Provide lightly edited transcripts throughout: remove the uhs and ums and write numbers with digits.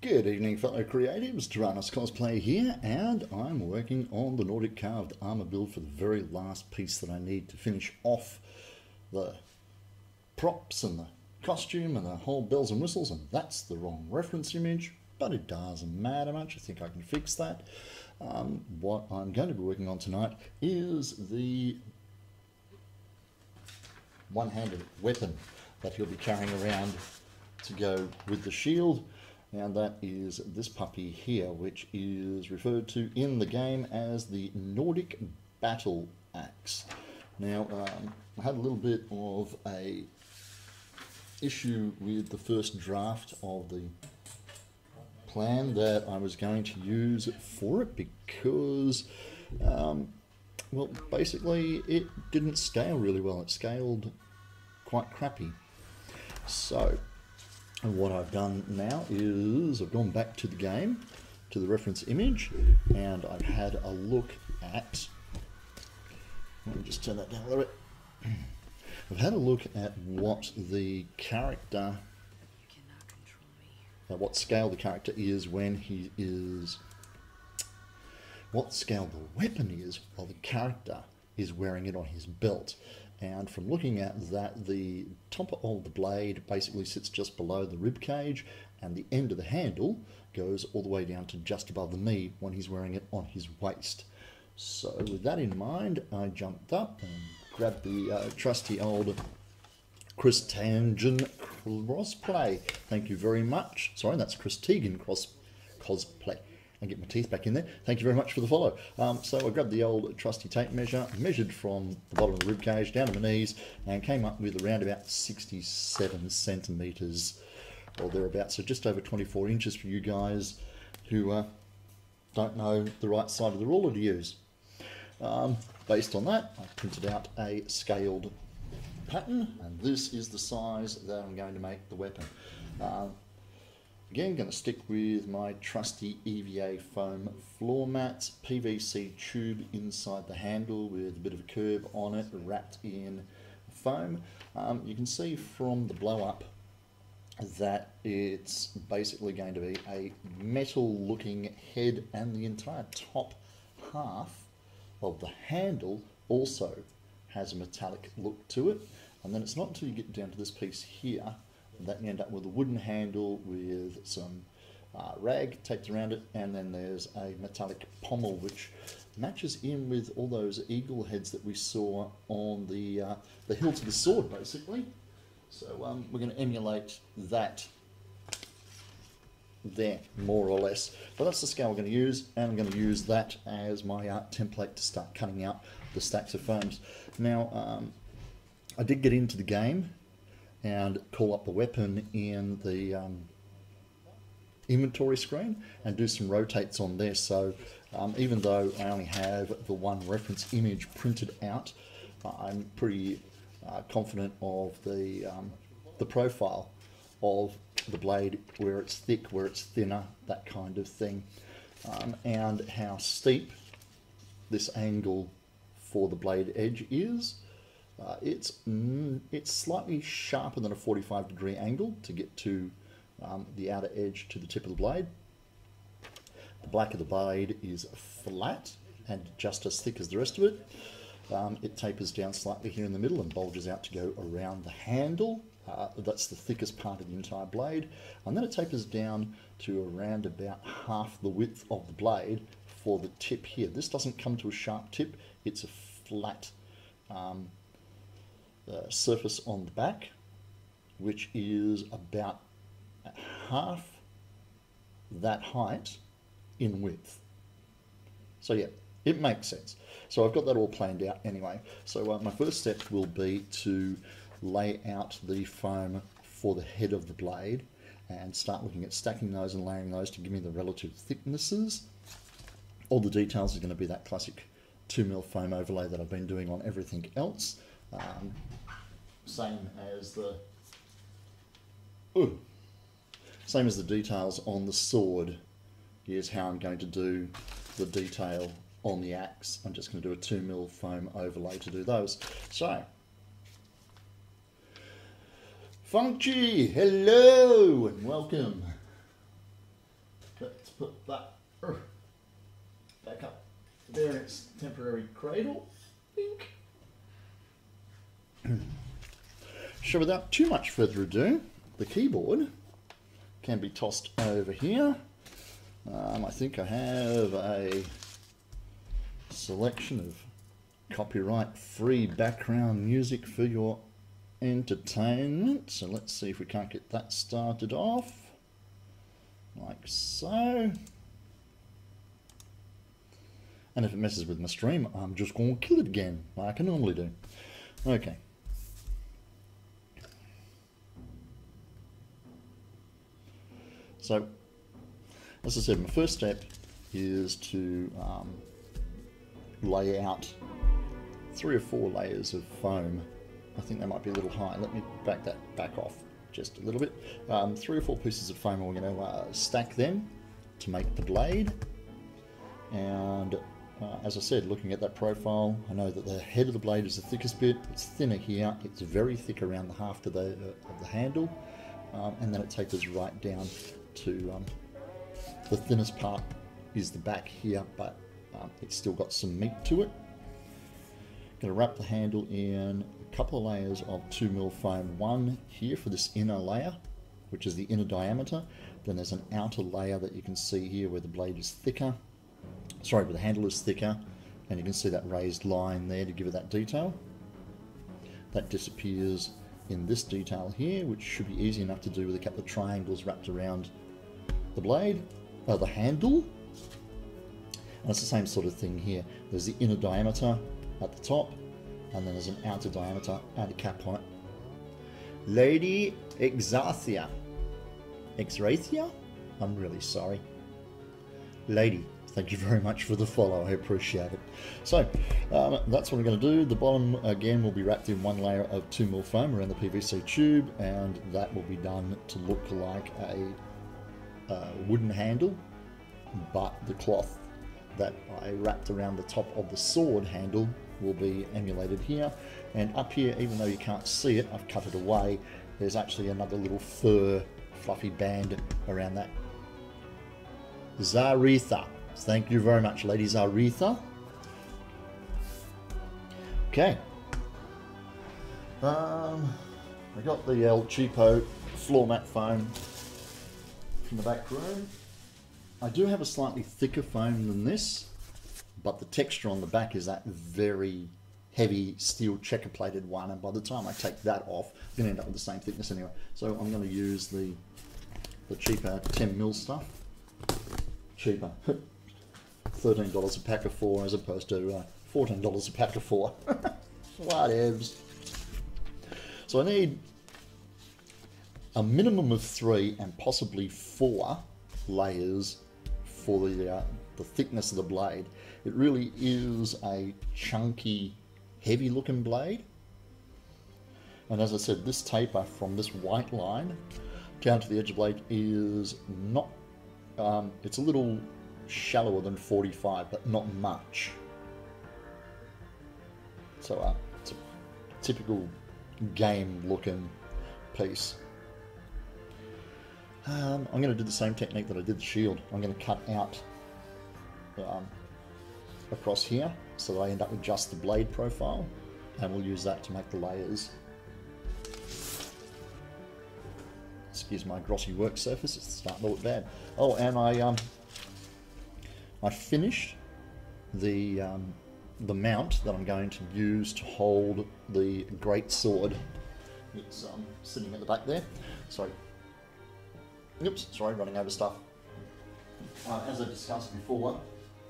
Good evening, fellow creatives. Tyrannus Cosplay here, and I'm working on the Nordic Carved armor build for the very last piece that I need to finish off the props and the costume and the whole bells and whistles, and that's the wrong reference image, but it doesn't matter much. I think I can fix that. What I'm going to be working on tonight is the one-handed weapon that he'll be carrying around to go with the shield. And that is this puppy here, which is referred to in the game as the Nordic Battle Axe. Now, I had a little bit of a issue with the first draft of the plan that I was going to use for it because, well, basically it didn't scale really well. It scaled quite crappy. So, and what I've done now is I've gone back to the game, to the reference image, and I've had a look at, let me just turn that down a little bit. I've had a look at what the character, what scale the character is when he is, what scale the weapon is while the character is wearing it on his belt. And from looking at that, the top of the blade basically sits just below the rib cage, and the end of the handle goes all the way down to just above the knee when he's wearing it on his waist. So with that in mind, I jumped up and grabbed the trusty old Chris Tangent Crossplay. Thank you very much. Sorry, that's Chris Teigen Cosplay. And get my teeth back in there. Thank you very much for the follow. So I grabbed the old trusty tape measure, measured from the bottom of the rib cage down to my knees, and came up with around about 67 centimetres or thereabouts. So just over 24 inches for you guys who don't know the right side of the ruler to use. Based on that, I printed out a scaled pattern, and this is the size that I'm going to make the weapon. Again, going to stick with my trusty EVA foam floor mats, PVC tube inside the handle with a bit of a curve on it, wrapped in foam. You can see from the blow up that it's basically going to be a metal looking head, and the entire top half of the handle also has a metallic look to it. And then it's not until you get down to this piece here that you end up with a wooden handle with some rag taped around it, and then there's a metallic pommel which matches in with all those eagle heads that we saw on the hilt of the sword, basically. So we're going to emulate that there, more or less. But that's the scale we're going to use, and I'm going to use that as my template to start cutting out the stacks of foams. Now, I did get into the game and call up the weapon in the inventory screen and do some rotates on there. So even though I only have the one reference image printed out, I'm pretty confident of the profile of the blade, where it's thick, where it's thinner, that kind of thing, and how steep this angle for the blade edge is. It's slightly sharper than a 45-degree angle to get to the outer edge to the tip of the blade. The back of the blade is flat and just as thick as the rest of it. It tapers down slightly here in the middle and bulges out to go around the handle. That's the thickest part of the entire blade. And then it tapers down to around about half the width of the blade for the tip here. This doesn't come to a sharp tip, it's a flat surface on the back, which is about half that height in width. So yeah, it makes sense. So I've got that all planned out anyway. So my first step will be to lay out the foam for the head of the blade and start looking at stacking those and layering those to give me the relative thicknesses. All the details are going to be that classic 2mm foam overlay that I've been doing on everything else. Same as the details on the sword. Here's how I'm going to do the detail on the axe. I'm just going to do a 2mm foam overlay to do those. So, Funky, hello and welcome. there its temporary cradle. Bink. So without too much further ado, the keyboard can be tossed over here. I think I have a selection of copyright-free background music for your entertainment. So let's see if we can't get that started off. Like so. And if it messes with my stream, I'm just going to kill it again, like I normally do. Okay. So, as I said, my first step is to lay out 3 or 4 layers of foam. I think that might be a little high. Let me back that back off just a little bit. 3 or 4 pieces of foam, we're going to stack them to make the blade. And as I said, looking at that profile, I know that the head of the blade is the thickest bit. It's thinner here. It's very thick around the haft of the handle. And then it tapers right down to the thinnest part is the back here, but it's still got some meat to it. Going to wrap the handle in a couple of layers of 2mm foam. One here for this inner layer, which is the inner diameter. Then there's an outer layer that you can see here where the blade is thicker. Sorry, where the handle is thicker, and you can see that raised line there to give it that detail. That disappears in this detail here, which should be easy enough to do with a couple of triangles wrapped around the blade, the handle. And it's the same sort of thing here. There's the inner diameter at the top, and then there's an outer diameter and a cap on it. Lady Exarthia. Exrathia? I'm really sorry. Lady, thank you very much for the follow, I appreciate it. So, that's what I'm going to do. The bottom, again, will be wrapped in 1 layer of 2mm foam around the PVC tube, and that will be done to look like a wooden handle, but the cloth that I wrapped around the top of the sword handle will be emulated here. And up here, even though you can't see it, I've cut it away, there's actually another little fur fluffy band around that. Zaretha. Thank you very much, Lady Zaretha. Okay. I got the El Cheapo floor mat foam from the back room. I do have a slightly thicker foam than this, but the texture on the back is that very heavy steel checker plated one, and by the time I take that off, I'm going to end up with the same thickness anyway. So I'm going to use the cheaper 10mm stuff. Cheaper. $13 a pack of 4 as opposed to $14 a pack of 4. Whatevs. So I need a minimum of 3 and possibly 4 layers for the thickness of the blade. It really is a chunky, heavy looking blade. And as I said, this taper from this white line down to the edge of the blade is not, it's a little shallower than 45, but not much. So it's a typical game looking piece. I'm going to do the same technique that I did the shield. I'm going to cut out across here so that I end up with just the blade profile, and we'll use that to make the layers. Excuse my glossy work surface, it's starting to look bad. Oh, and I finished the mount that I'm going to use to hold the great sword. It's sitting at the back there. So, oops, sorry, running over stuff. As I discussed before,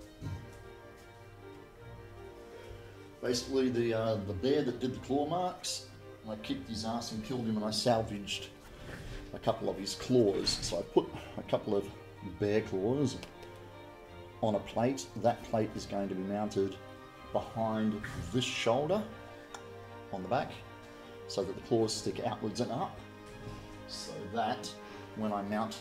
basically the bear that did the claw marks, I kicked his ass and killed him, and I salvaged a couple of his claws. So I put a couple of bear claws on a plate. That plate is going to be mounted behind this shoulder on the back, so that the claws stick outwards and up, so that when I mount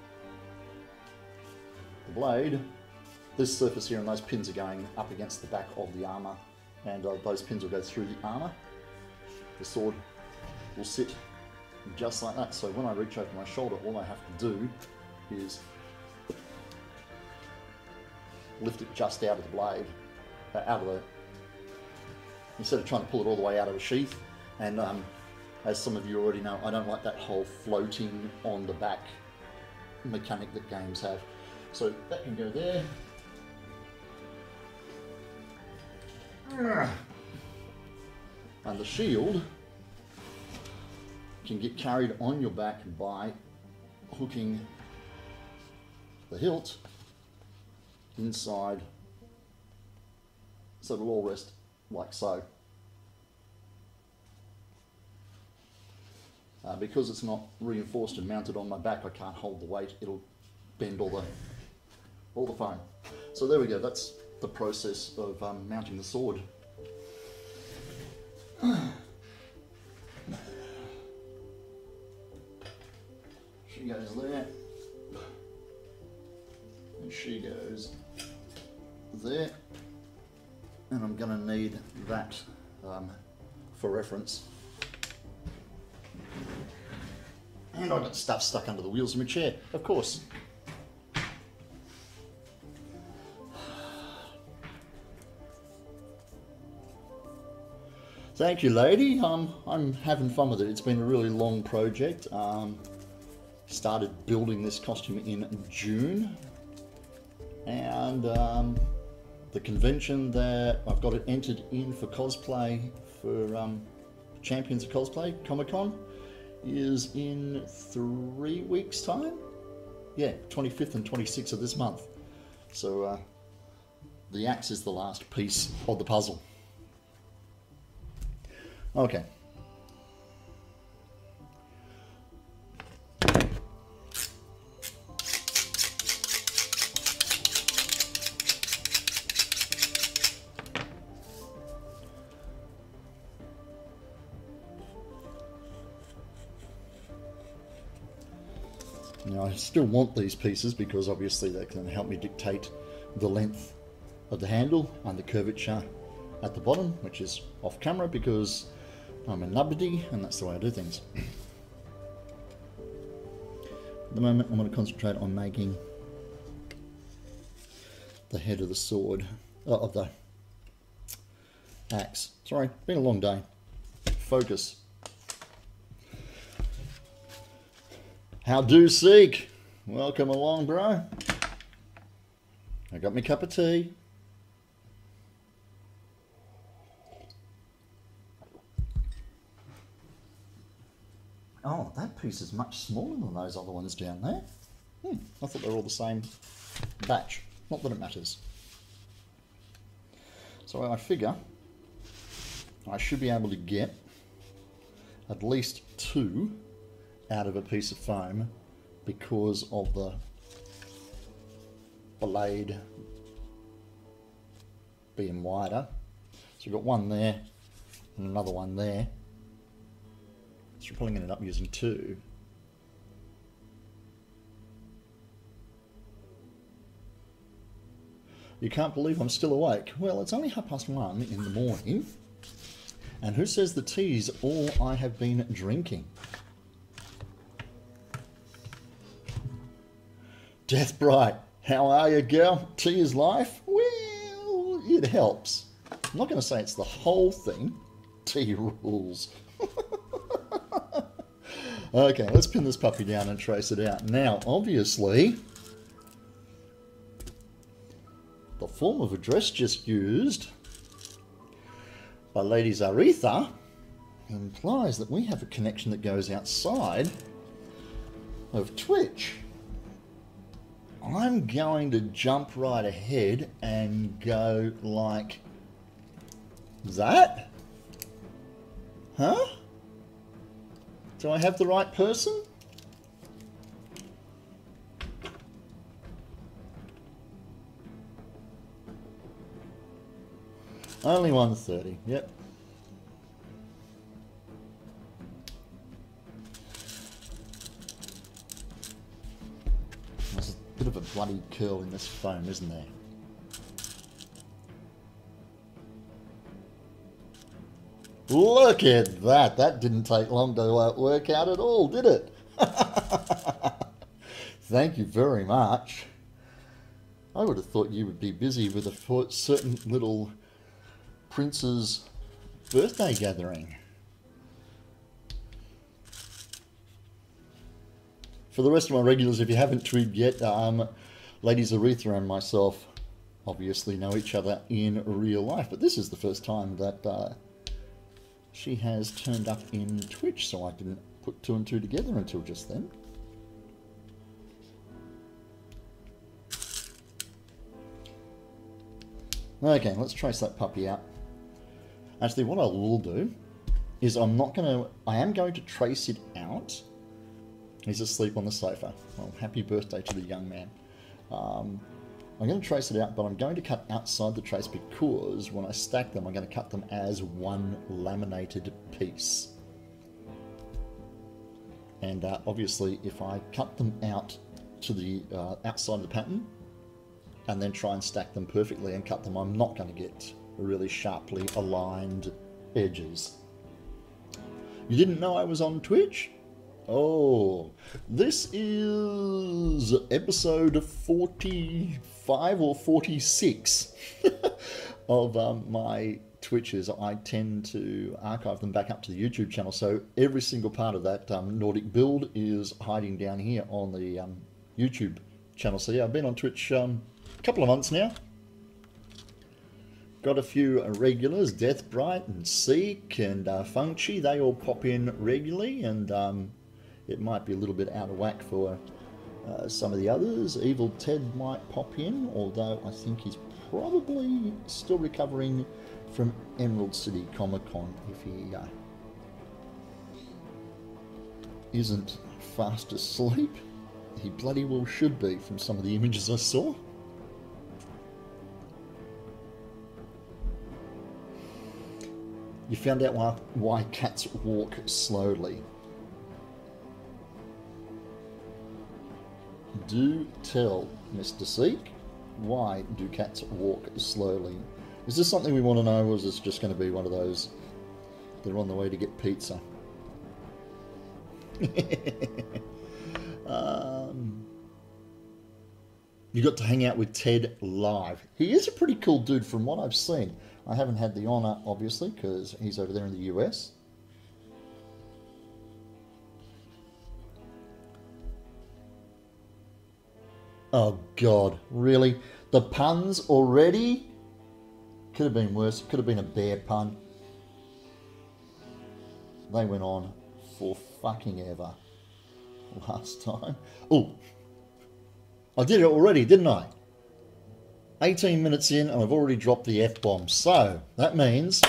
the blade, this surface here and those pins are going up against the back of the armour, and those pins will go through the armour. The sword will sit just like that, so when I reach over my shoulder, all I have to do is lift it just out of the blade, out of the, instead of trying to pull it all the way out of the sheath. And as some of you already know, I don't like that whole floating on the back mechanic that games have. So that can go there. And the shield can get carried on your back by hooking the hilt inside, so it'll all rest like so. Because it's not reinforced and mounted on my back, I can't hold the weight. It'll bend all the foam. So there we go. That's the process of mounting the sword. She goes there, and she goes there, and I'm going to need that for reference. And I got stuff stuck under the wheels of my chair, of course. Thank you, lady. I'm having fun with it. It's been a really long project. Started building this costume in June, and the convention that I've got it entered in for cosplay for Champions of Cosplay, Comic-Con, is in 3 weeks' time. Yeah, 25th and 26th of this month. So the axe is the last piece of the puzzle. Okay. Now I still want these pieces because obviously they can help me dictate the length of the handle and the curvature at the bottom, which is off camera because I'm a nubbity and that's the way I do things. At the moment I'm going to concentrate on making the head of the sword, of the axe. Sorry, been a long day. Focus. How do seek? Welcome along, bro. I got me cup of tea. Oh, that piece is much smaller than those other ones down there. I thought they were all the same batch. Not that it matters. So I figure I should be able to get at least 2 out of a piece of foam because of the blade being wider. So we've got one there and another one there. So you're probably going to end up using 2. You can't believe I'm still awake. Well, it's only 1:30 in the morning. And who says the tea's all I have been drinking? Death Bright, how are you, girl? Tea is life? Well, it helps. I'm not going to say it's the whole thing. Tea rules. Okay, let's pin this puppy down and trace it out. Now, obviously, the form of address just used by Lady Zaretha implies that we have a connection that goes outside of Twitch. I'm going to jump right ahead and go like that. Huh? Do I have the right person? Only 1:30, yep. There's a bit of a bloody curl in this foam, isn't there? Look at that. That didn't take long to work out at all, did it? Thank you very much. I would have thought you would be busy with a certain little Prince's birthday gathering. For the rest of my regulars, if you haven't twigged yet, Ladies Aretha and myself obviously know each other in real life, but this is the first time that she has turned up in Twitch, so I didn't put two and two together until just then. Okay, let's trace that puppy out. Actually, what I will do is I am going to trace it out. He's asleep on the sofa. Well, happy birthday to the young man. I'm going to trace it out, but I'm going to cut outside the trace because when I stack them, I'm going to cut them as one laminated piece. And obviously, if I cut them out to the outside of the pattern, and then try and stack them perfectly and cut them, I'm not going to get really sharply aligned edges. You didn't know I was on Twitch? Oh, this is episode 45 or 46 of my Twitches. I tend to archive them back up to the YouTube channel, so every single part of that Nordic build is hiding down here on the YouTube channel. So yeah, I've been on Twitch couple of months now. Got a few regulars, Deathbright and Seek and Funchy. They all pop in regularly, and it might be a little bit out of whack for some of the others. Evil Ted might pop in, although I think he's probably still recovering from Emerald City Comic Con if he isn't fast asleep. He bloody well should be from some of the images I saw. You found out why cats walk slowly. Do tell, Mr. Seek, why do cats walk slowly? Is this something we want to know, or is this just going to be one of those, they're on the way to get pizza? You got to hang out with Ted live. He is a pretty cool dude from what I've seen. I haven't had the honour, obviously, because he's over there in the US. Oh, God. Really? The puns already? Could have been worse. Could have been a bear pun. They went on for fucking ever last time. Oh, I did it already, didn't I? 18 minutes in and I've already dropped the F-bomb. So, that means...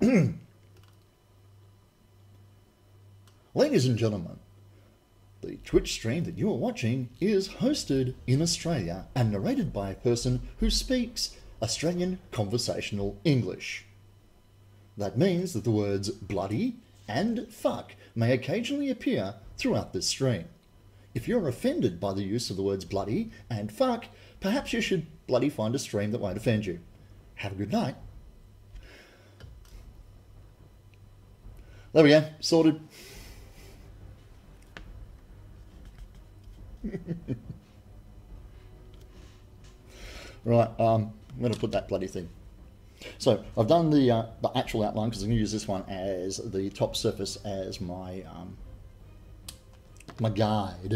Ladies and gentlemen, the Twitch stream that you are watching is hosted in Australia and narrated by a person who speaks Australian conversational English. That means that the words bloody and fuck may occasionally appear throughout this stream. If you're offended by the use of the words bloody and fuck, perhaps you should bloody find a stream that won't offend you. Have a good night. There we go, sorted. Right, I'm going to put that bloody thing. So I've done the actual outline because I'm going to use this one as the top surface as my my guide.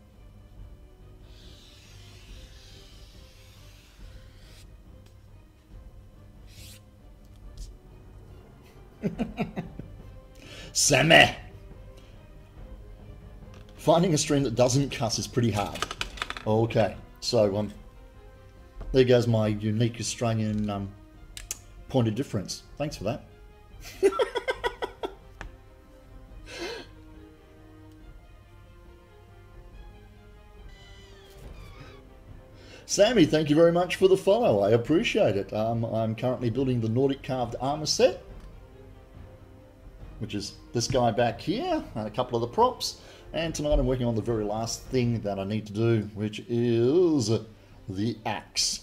Sammy! Finding a stream that doesn't cuss is pretty hard. Okay, so there goes my unique Australian point of difference. Thanks for that. Sammy, thank you very much for the follow. I appreciate it. I'm currently building the Nordic carved armor set, which is this guy back here, and a couple of the props. And tonight I'm working on the very last thing that I need to do, which is the axe.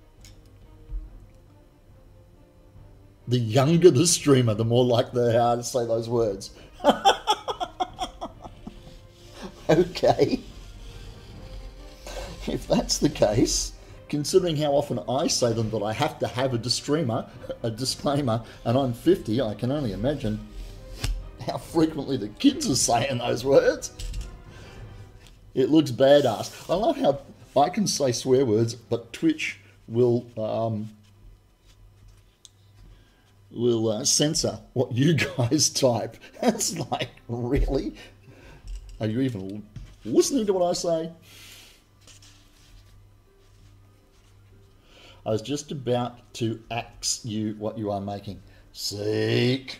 The younger the streamer, the more likely they are to say those words. Okay. If that's the case, considering how often I say them that I have to have a disclaimer, and I'm 50, I can only imagine how frequently the kids are saying those words. It looks badass. I love how I can say swear words, but Twitch will censor what you guys type. It's like, really? Are you even listening to what I say? I was just about to ask you what you are making. Seek.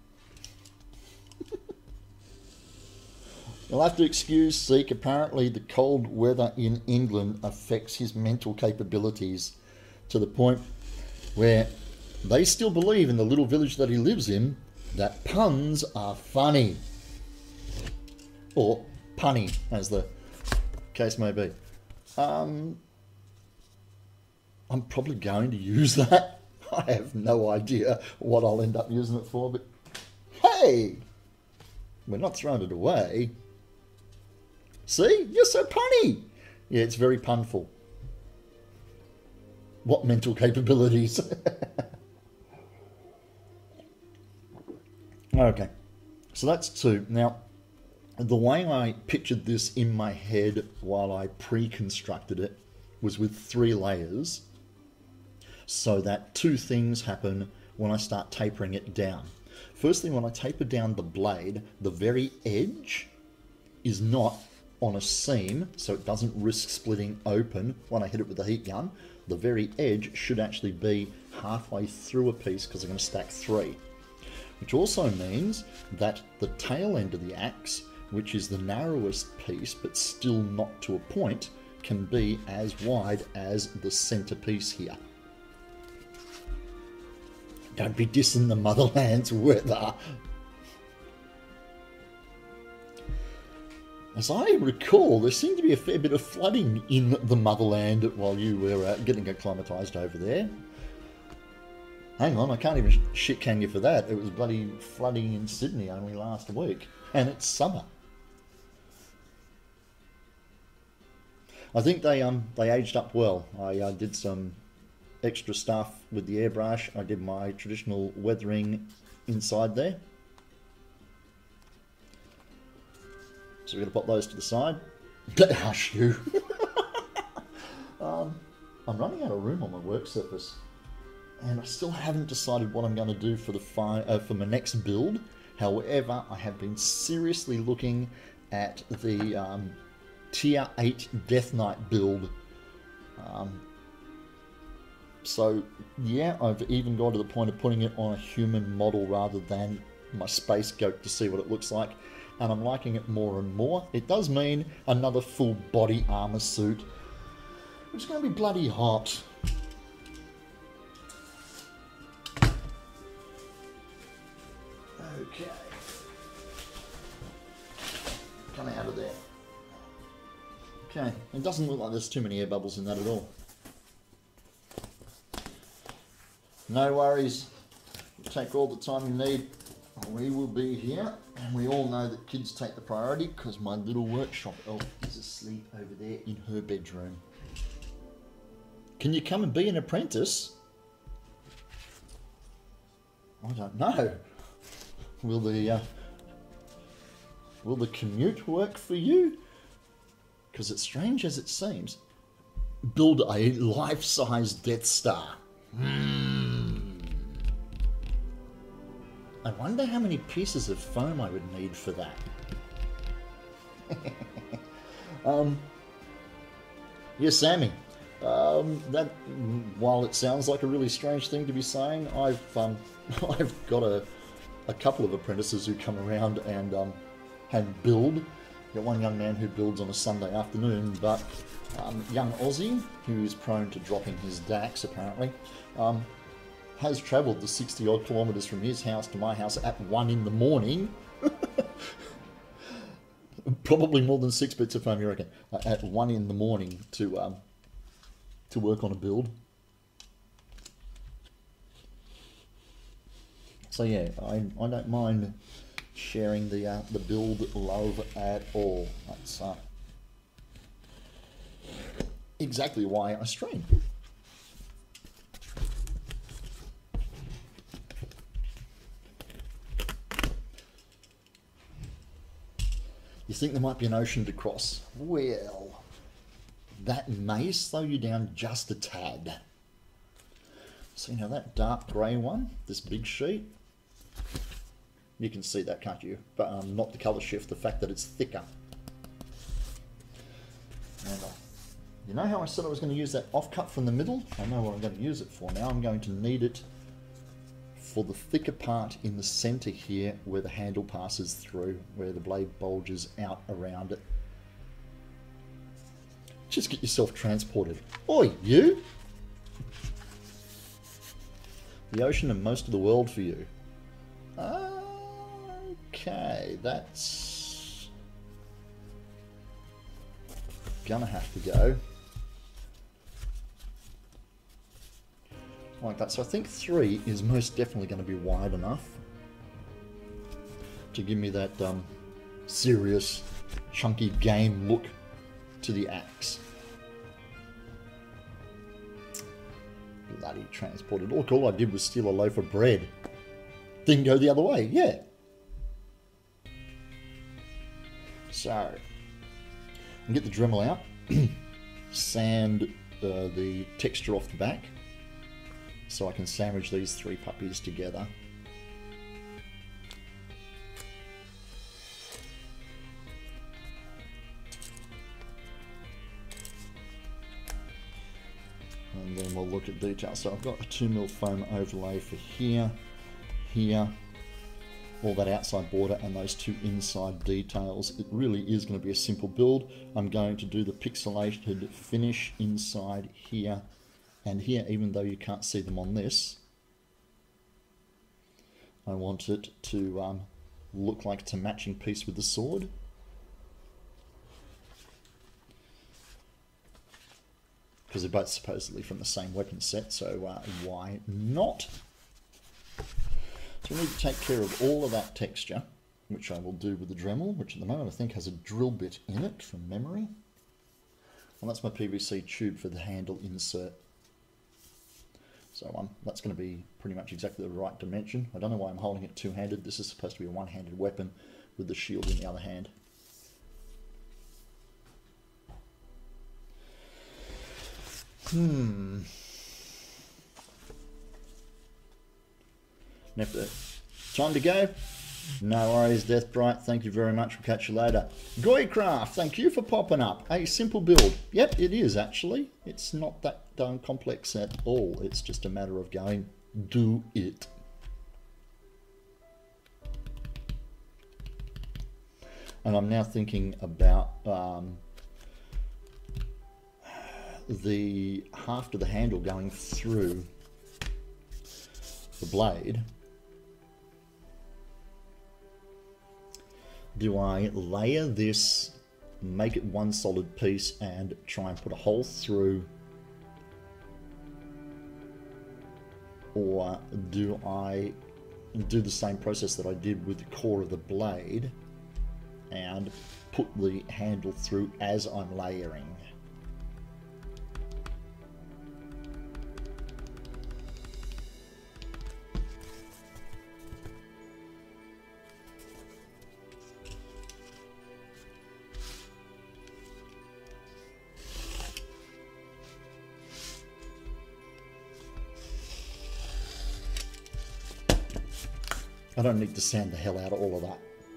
You'll have to excuse Seek. Apparently the cold weather in England affects his mental capabilities to the point where they still believe in the little village that he lives in that puns are funny. Or punny, as the case may be. I'm probably going to use that. I have no idea what I'll end up using it for, but hey, we're not throwing it away. See, you're so punny. Yeah, it's very punful. What mental capabilities? Okay, so that's two. Now, the way I pictured this in my head while I pre-constructed it was with 3 layers, so that 2 things happen when I start tapering it down. Firstly, when I taper down the blade, the very edge is not on a seam, so it doesn't risk splitting open when I hit it with the heat gun. The very edge should actually be halfway through a piece because I'm going to stack 3. Which also means that the tail end of the axe, which is the narrowest piece but still not to a point, can be as wide as the center piece here. Don't be dissing the motherland's weather. As I recall, there seemed to be a fair bit of flooding in the motherland while you were getting acclimatized over there. Hang on, I can't even shit can you for that. It was bloody flooding in Sydney only last week, and it's summer. I think they aged up well. I did some extra stuff with the airbrush. I did my traditional weathering inside there. So we're going to pop those to the side. Hush you. I'm running out of room on my work surface, and I still haven't decided what I'm going to do for the for my next build. However, I have been seriously looking at the Tier 8 Death Knight build. So yeah, I've even gone to the point of putting it on a human model rather than my space goat to see what it looks like. And I'm liking it more and more. It does mean another full body armor suit, which is going to be bloody hot. Okay. Come out of there. Okay, it doesn't look like there's too many air bubbles in that at all. No worries. Take all the time you need. We will be here. And we all know that kids take the priority because my little workshop elf is asleep over there in her bedroom. Can you come and be an apprentice? I don't know. Will the commute work for you? Because it's strange as it seems. Build a life-size Death Star. I wonder how many pieces of foam I would need for that. Yeah, Sammy. That, while it sounds like a really strange thing to be saying, I've got a couple of apprentices who come around and build. Got one young man who builds on a Sunday afternoon, but young Aussie, who is prone to dropping his DAX apparently, has travelled the 60 odd kilometres from his house to my house at 1 in the morning. Probably more than 6 bits of foam, you reckon? At 1 in the morning to work on a build. So yeah, I don't mind sharing the build love at all. That's exactly why I stream. You think there might be an ocean to cross? Well, that may slow you down just a tad. See now that dark grey one, this big sheet, you can see that, can't you? But not the colour shift, the fact that it's thicker. And, you know how I said I was going to use that offcut from the middle? I know what I'm going to use it for now. I'm going to need it for the thicker part in the centre here where the handle passes through, where the blade bulges out around it. Just get yourself transported. Oi, you! The ocean and most of the world for you. Okay, that's gonna have to go. Like that. So I think 3 is most definitely going to be wide enough to give me that serious, chunky game look to the axe. Bloody transported. Look, all I did was steal a loaf of bread. Didn't go the other way, yeah. So, and get the Dremel out, sand the texture off the back, so I can sandwich these 3 puppies together. And then we'll look at detail. So I've got a 2mm foam overlay for here, here, all that outside border and those 2 inside details. It really is going to be a simple build. I'm going to do the pixelated finish inside here and here, even though you can't see them on this. I want it to look like it's a matching piece with the sword. Because they're both supposedly from the same weapon set, so why not? So we need to take care of all of that texture, which I will do with the Dremel, which at the moment I think has a drill bit in it from memory. And that's my PVC tube for the handle insert. So that's going to be pretty much exactly the right dimension. I don't know why I'm holding it two-handed. This is supposed to be a one-handed weapon with the shield in the other hand. Time to go? No worries, Deathbright. Thank you very much. We'll catch you later. Goycraft, thank you for popping up. A simple build. Yep, it is actually. It's not that darn complex at all. It's just a matter of going, do it. And I'm now thinking about the haft of the handle going through the blade. Do I layer this, make it one solid piece and try and put a hole through, or do I do the same process that I did with the core of the blade and put the handle through as I'm layering? I don't need to sand the hell out of all of that.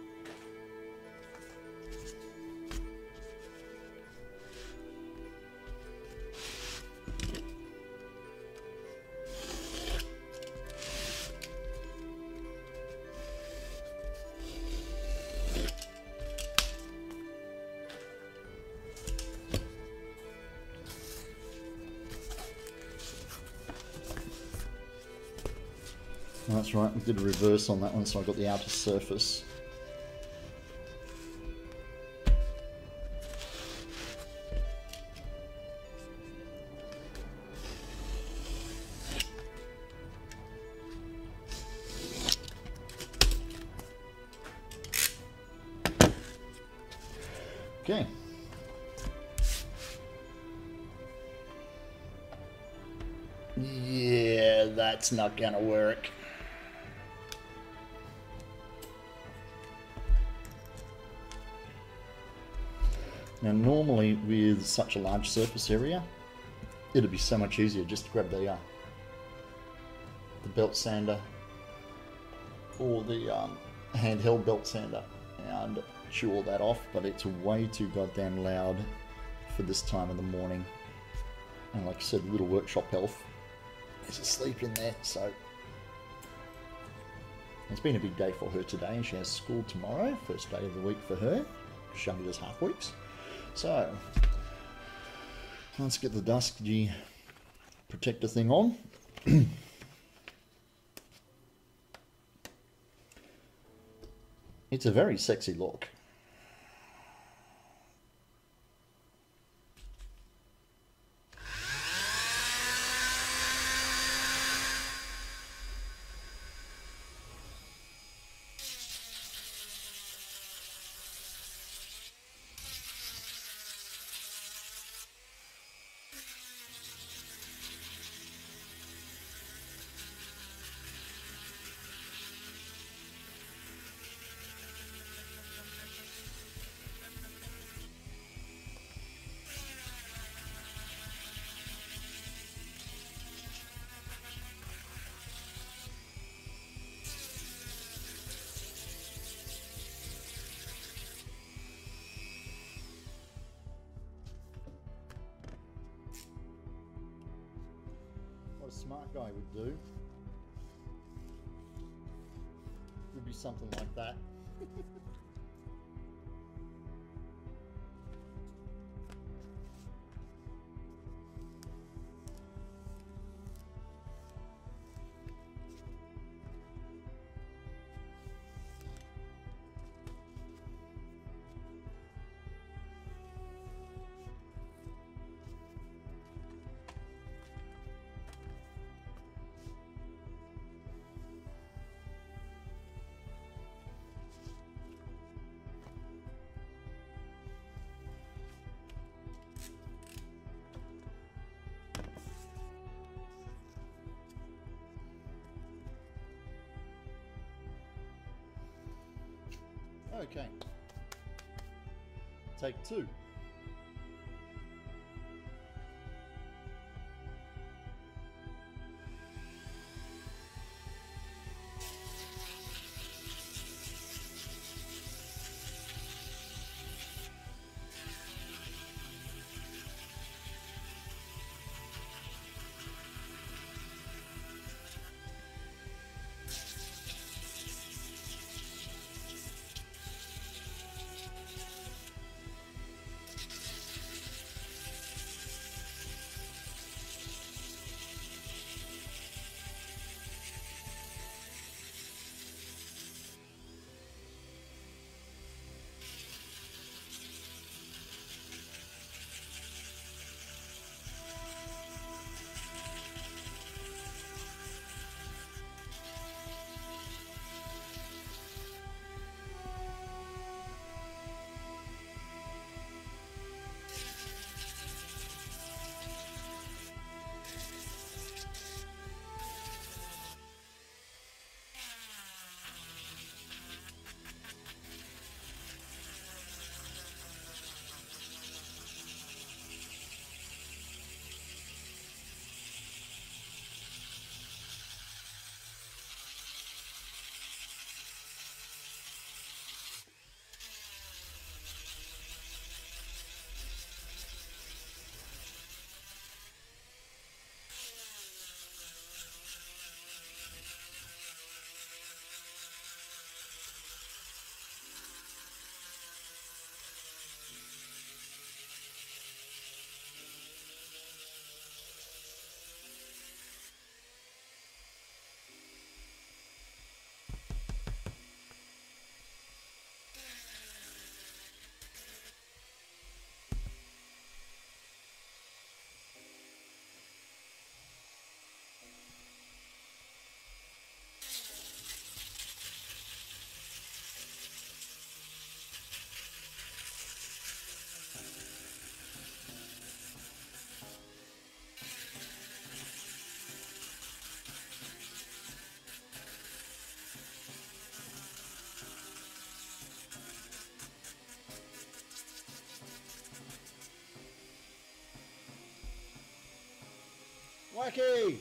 That's right, we did a reverse on that one, so I got the outer surface. Okay. that's not gonna work. Now normally with such a large surface area, it'd be so much easier just to grab the belt sander or the handheld belt sander and chew all that off, but it's way too goddamn loud for this time of the morning. And like I said, little workshop elf is asleep in there, so it's been a big day for her today, and she has school tomorrow, first day of the week for her. She only does half weeks. So let's get the Dusky protector thing on. It's a very sexy look. What a smart guy would do would be something like that. Okay, take two. Wacky!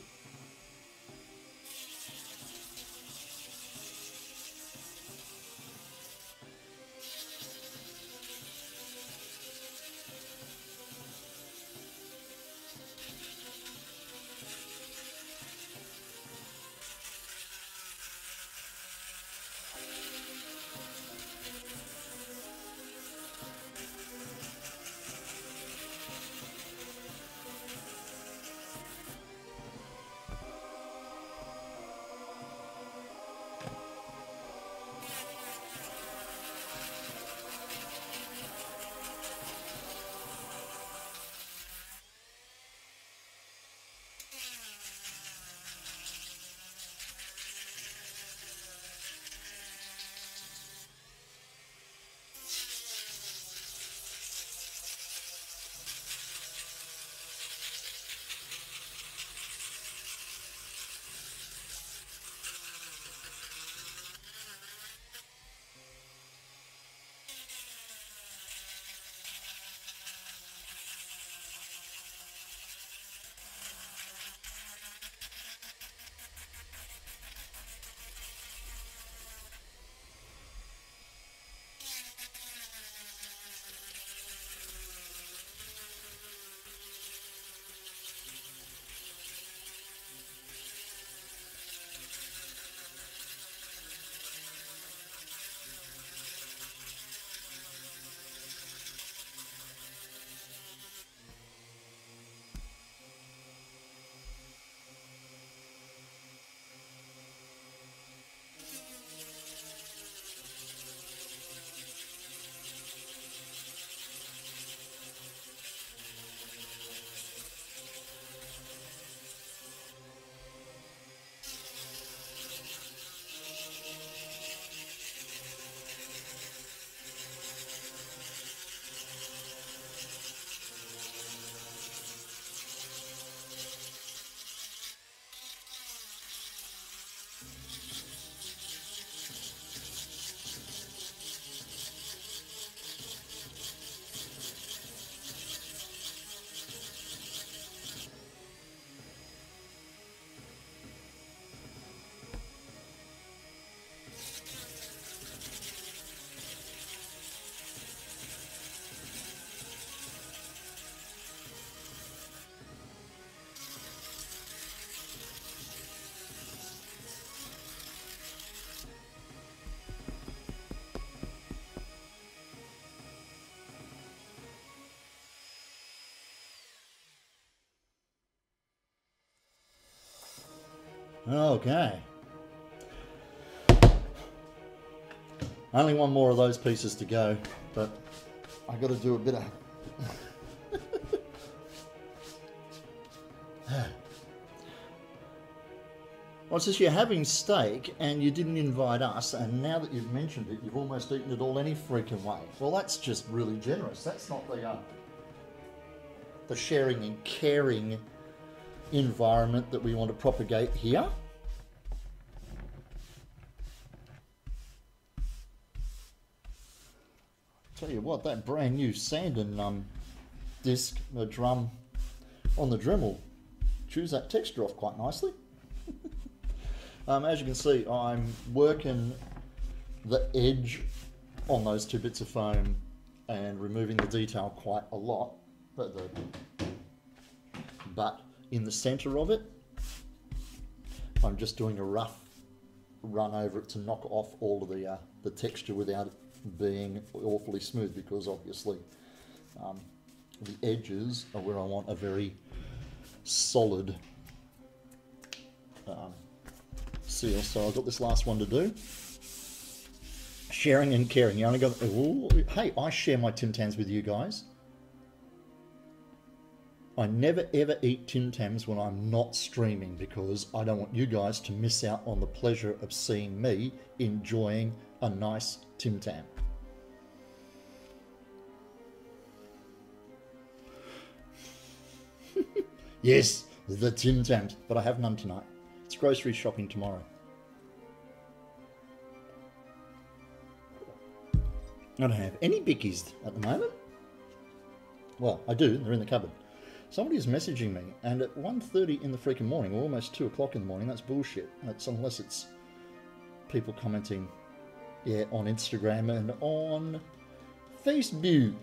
Okay. Only one more of those pieces to go, but I got to do a bit of... What's this? You're having steak and you didn't invite us, and now that you've mentioned it, you've almost eaten it all any freaking way. Well, that's just really generous. That's not the sharing and caring environment that we want to propagate here. Tell you what, that brand new Sandon disc, the drum on the Dremel, chews that texture off quite nicely. As you can see, I'm working the edge on those two bits of foam and removing the detail quite a lot, but in the center of it, I'm just doing a rough run over it to knock off all of the texture without it being awfully smooth, because obviously the edges are where I want a very solid seal. So I've got this last one to do. Sharing and caring. You only got... Ooh, hey, I share my Tim Tams with you guys. I never ever eat Tim Tams when I'm not streaming, because I don't want you guys to miss out on the pleasure of seeing me enjoying a nice Tim Tam. Yes, the Tim Tams, but I have none tonight. It's grocery shopping tomorrow. I don't have any bickies at the moment. Well, I do, they're in the cupboard. Somebody's messaging me, and at 1:30 in the freaking morning, or almost 2 o'clock in the morning, that's bullshit. That's unless it's people commenting, yeah, on Instagram and on Facebook.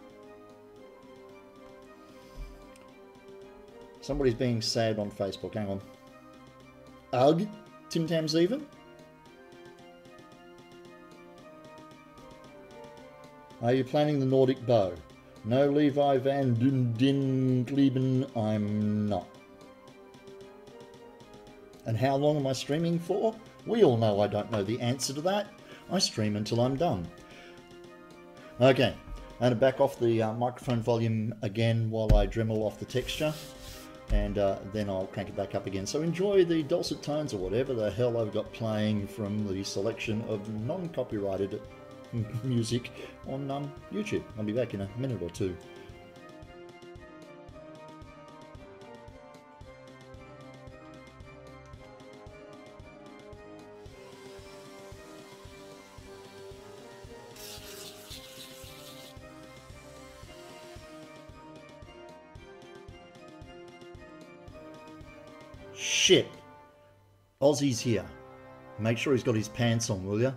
Somebody's being sad on Facebook. Hang on. Ugh, Tim Tam's even. Are you planning the Nordic bow? No, Levi Van Dingleben, I'm not. And how long am I streaming for? We all know I don't know the answer to that. I stream until I'm done. Okay, I'm going to back off the microphone volume again while I Dremel off the texture, and then I'll crank it back up again. So enjoy the dulcet tones or whatever the hell I've got playing from the selection of non-copyrighted music on YouTube. I'll be back in a minute or two. Shit. Ozzy's here. Make sure he's got his pants on, will ya?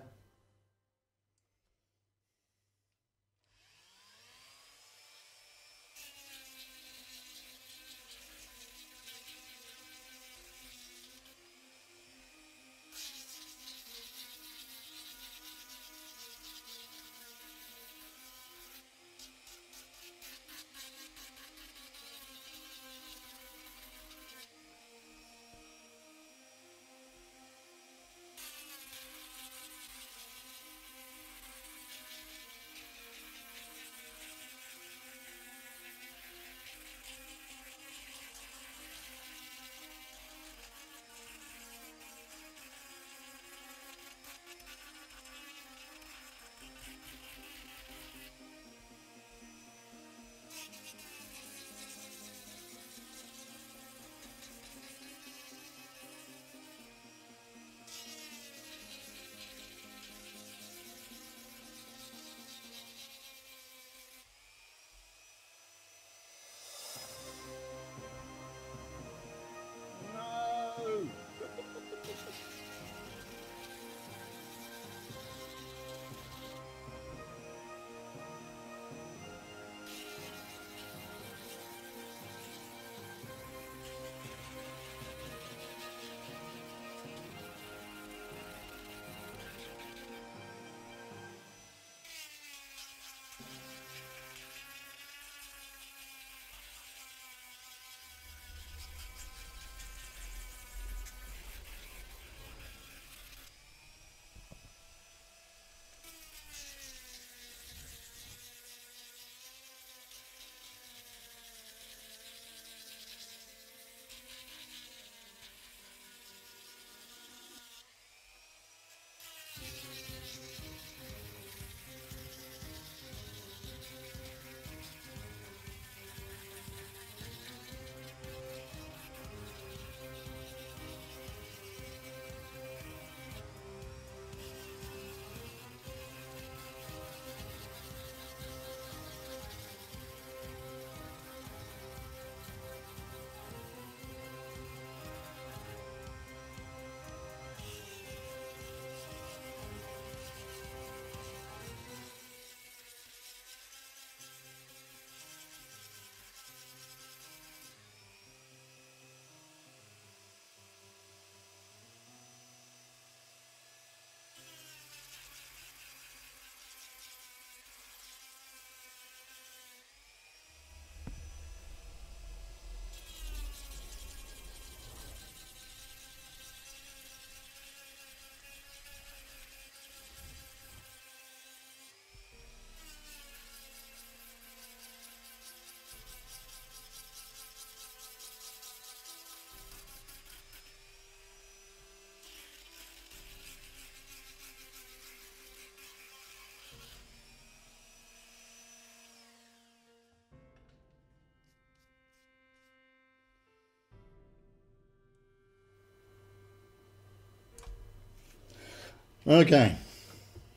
Okay,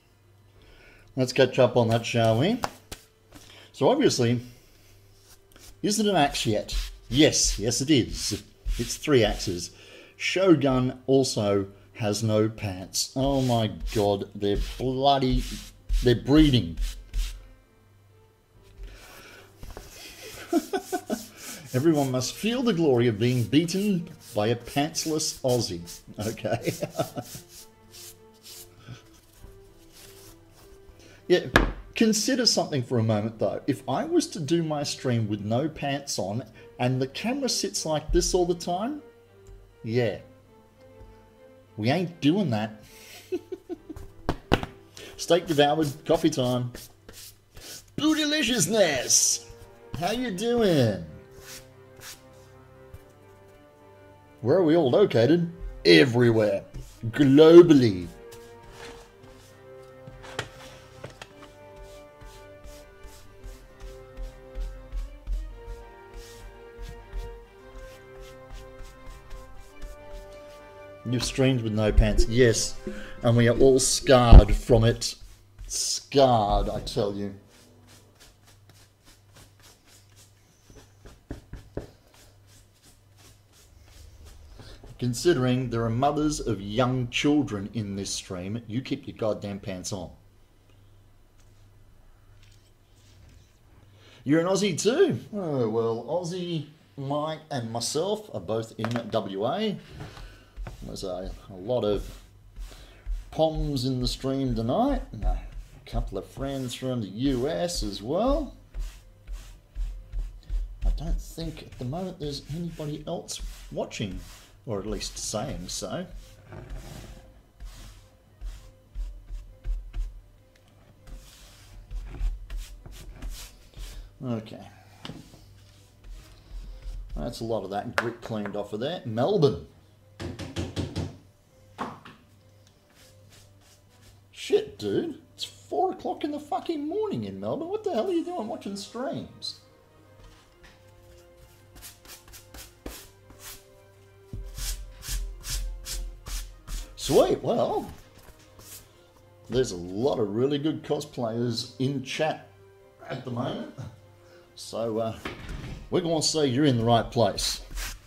let's catch up on that, shall we? So obviously, Is it an axe yet? Yes, yes it is. It's 3 axes. Shogun also has no pants. Oh my god, they're breeding. Everyone must feel the glory of being beaten by a pantsless Aussie. Okay. Yeah, consider something for a moment though. If I was to do my stream with no pants on and the camera sits like this all the time, yeah, we ain't doing that. Steak devoured, coffee time. Bootyliciousness! How you doing? Where are we all located? Everywhere. Globally. You've streamed with no pants, yes, and we are all scarred from it. Scarred, I tell you. Considering there are mothers of young children in this stream, you keep your goddamn pants on. You're an Aussie too? Oh, well, Aussie, Mike and myself are both in WA. There's a lot of POMs in the stream tonight, and a couple of friends from the US as well. I don't think at the moment there's anybody else watching, or at least saying so. Okay. That's a lot of that grit cleaned off of there. Melbourne. Shit, dude. It's 4 o'clock in the fucking morning in Melbourne. What the hell are you doing watching streams? Sweet, well, there's a lot of really good cosplayers in chat at the moment. So, we're going to say you're in the right place.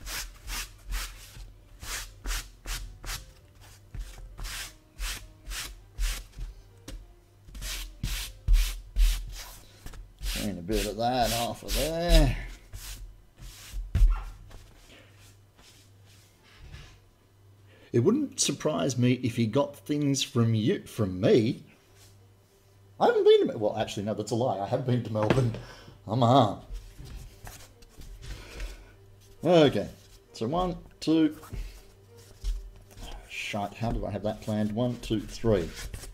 Clean a bit of that off of there. It wouldn't surprise me if he got things from me. I haven't been to, well, actually, no, that's a lie. I have been to Melbourne. I'm a Okay, so 1, 2, shite, how do I have that planned? 1, 2, 3.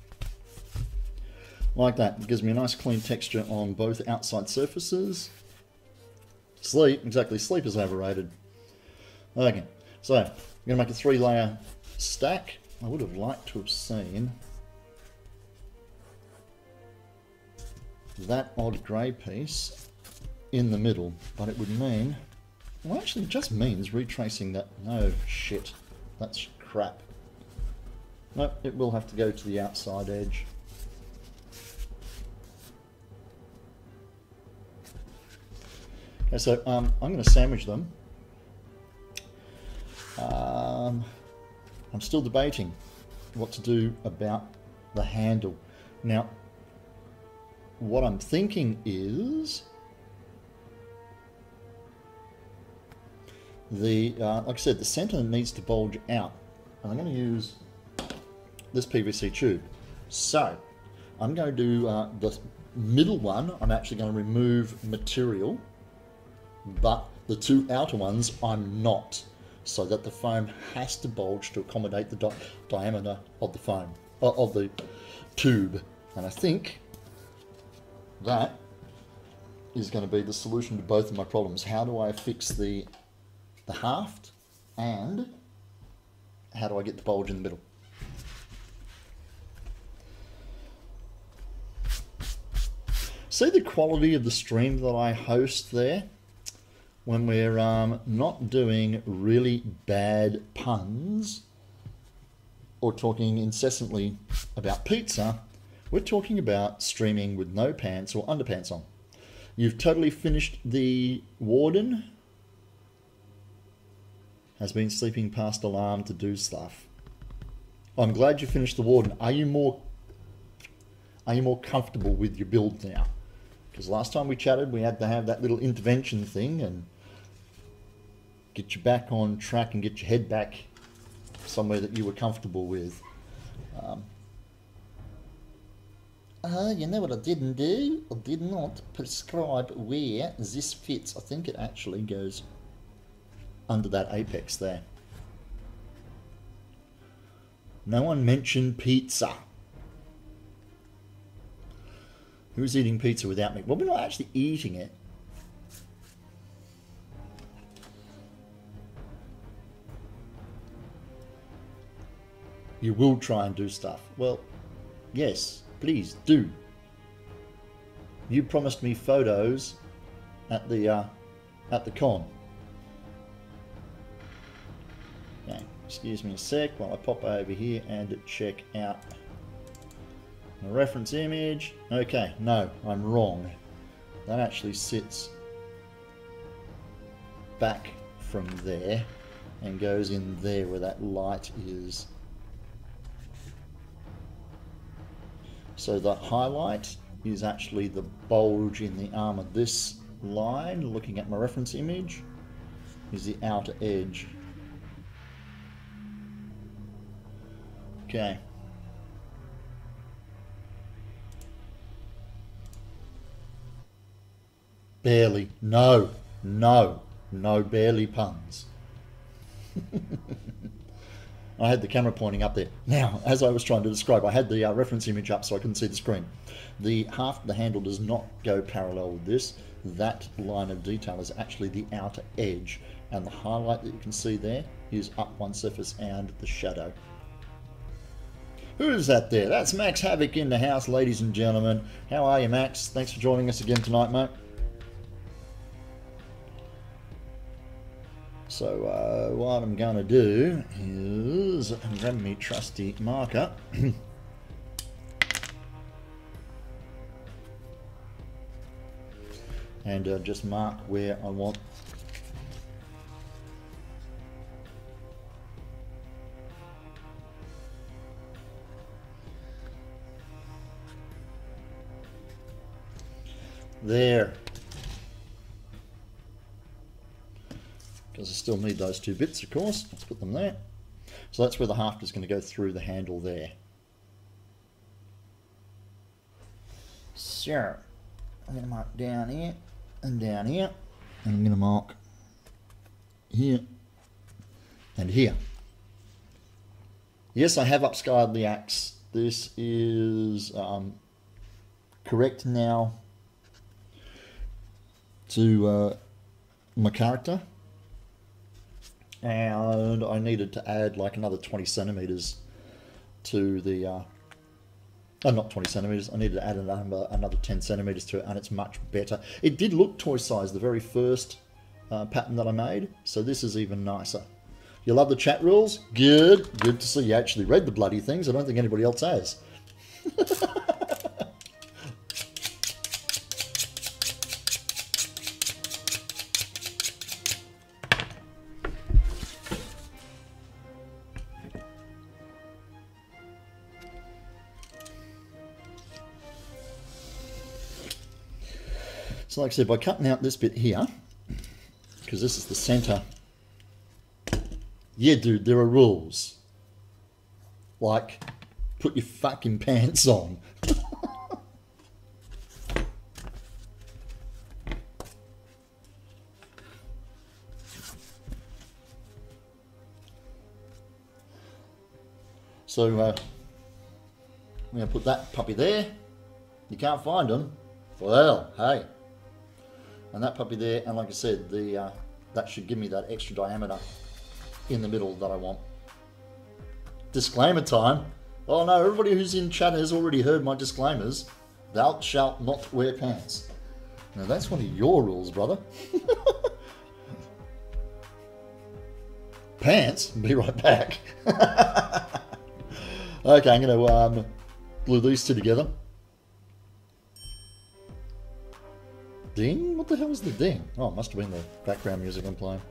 Like that. It gives me a nice clean texture on both outside surfaces. Sleep, exactly, sleep is overrated. Okay, so I'm going to make a 3-layer stack. I would have liked to have seen that odd grey piece in the middle, but it would mean, well, actually it just means retracing that. No shit, that's crap. Nope, it will have to go to the outside edge. Okay, so I'm going to sandwich them. I'm still debating what to do about the handle. Now, what I'm thinking is like I said, the center needs to bulge out, and I'm going to use this PVC tube. So I'm going to do the middle one. I'm actually going to remove material, but the 2 outer ones I'm not, so that the foam has to bulge to accommodate the diameter of the foam, of the tube. And I think that is going to be the solution to both of my problems. How do I fix the haft, and how do I get the bulge in the middle? See the quality of the stream that I host there? When we're not doing really bad puns or talking incessantly about pizza, we're talking about streaming with no pants or underpants on. You've totally finished the Warden. Has been sleeping past alarm to do stuff. I'm glad you finished the Warden. Are you more comfortable with your build now? Because last time we chatted, we had to have that little intervention thing and get you back on track and get your head back somewhere that you were comfortable with. You know what I didn't do? I did not prescribe where this fits. I think it actually goes under that apex there. No one mentioned pizza. Who's eating pizza without me? Well, we're not actually eating it. You will try and do stuff. Well, yes, please do. You promised me photos at the con. Okay, excuse me a sec while I pop over here and check out the reference image. Okay, no, I'm wrong. That actually sits back from there and goes in there where that light is. So the highlight is actually the bulge in the arm of this line. Looking at my reference image is the outer edge. Okay. Barely. No, barely puns. I had the camera pointing up there. Now, as I was trying to describe, I had the reference image up so I couldn't see the screen. The half of the handle does not go parallel with this. That line of detail is actually the outer edge, and the highlight that you can see there is up one surface and the shadow. Who is that there? That's Max Havoc in the house, ladies and gentlemen. How are you, Max? Thanks for joining us again tonight, mate. So what I'm going to do is grab me trusty marker and just mark where I want there. Because I still need those two bits, of course. Let's put them there. So that's where the haft is going to go through the handle there. So I'm going to mark down here and down here, and I'm going to mark here and here. Yes, I have upscaled the axe. This is correct now to my character. And I needed to add like another 20 centimeters to the, not 20 centimeters, I needed to add another 10 centimeters to it, and it's much better. It did look toy size, the very first pattern that I made, so this is even nicer. You love the chat rules? Good. Good to see you actually read the bloody things. I don't think anybody else has. So like I said, by cutting out this bit here, because this is the center, yeah dude, there are rules. Like, put your fucking pants on. So, I'm going to put that puppy there. You can't find them. Well, hey. And that puppy there, and like I said, the that should give me that extra diameter in the middle that I want. Disclaimer time. Oh no, everybody who's in chat has already heard my disclaimers. Thou shalt not wear pants. Now that's one of your rules, brother. Pants? Be right back. Okay, I'm going to glue these two together. ding? What the hell was the ding? Oh, it must have been the background music I'm playing.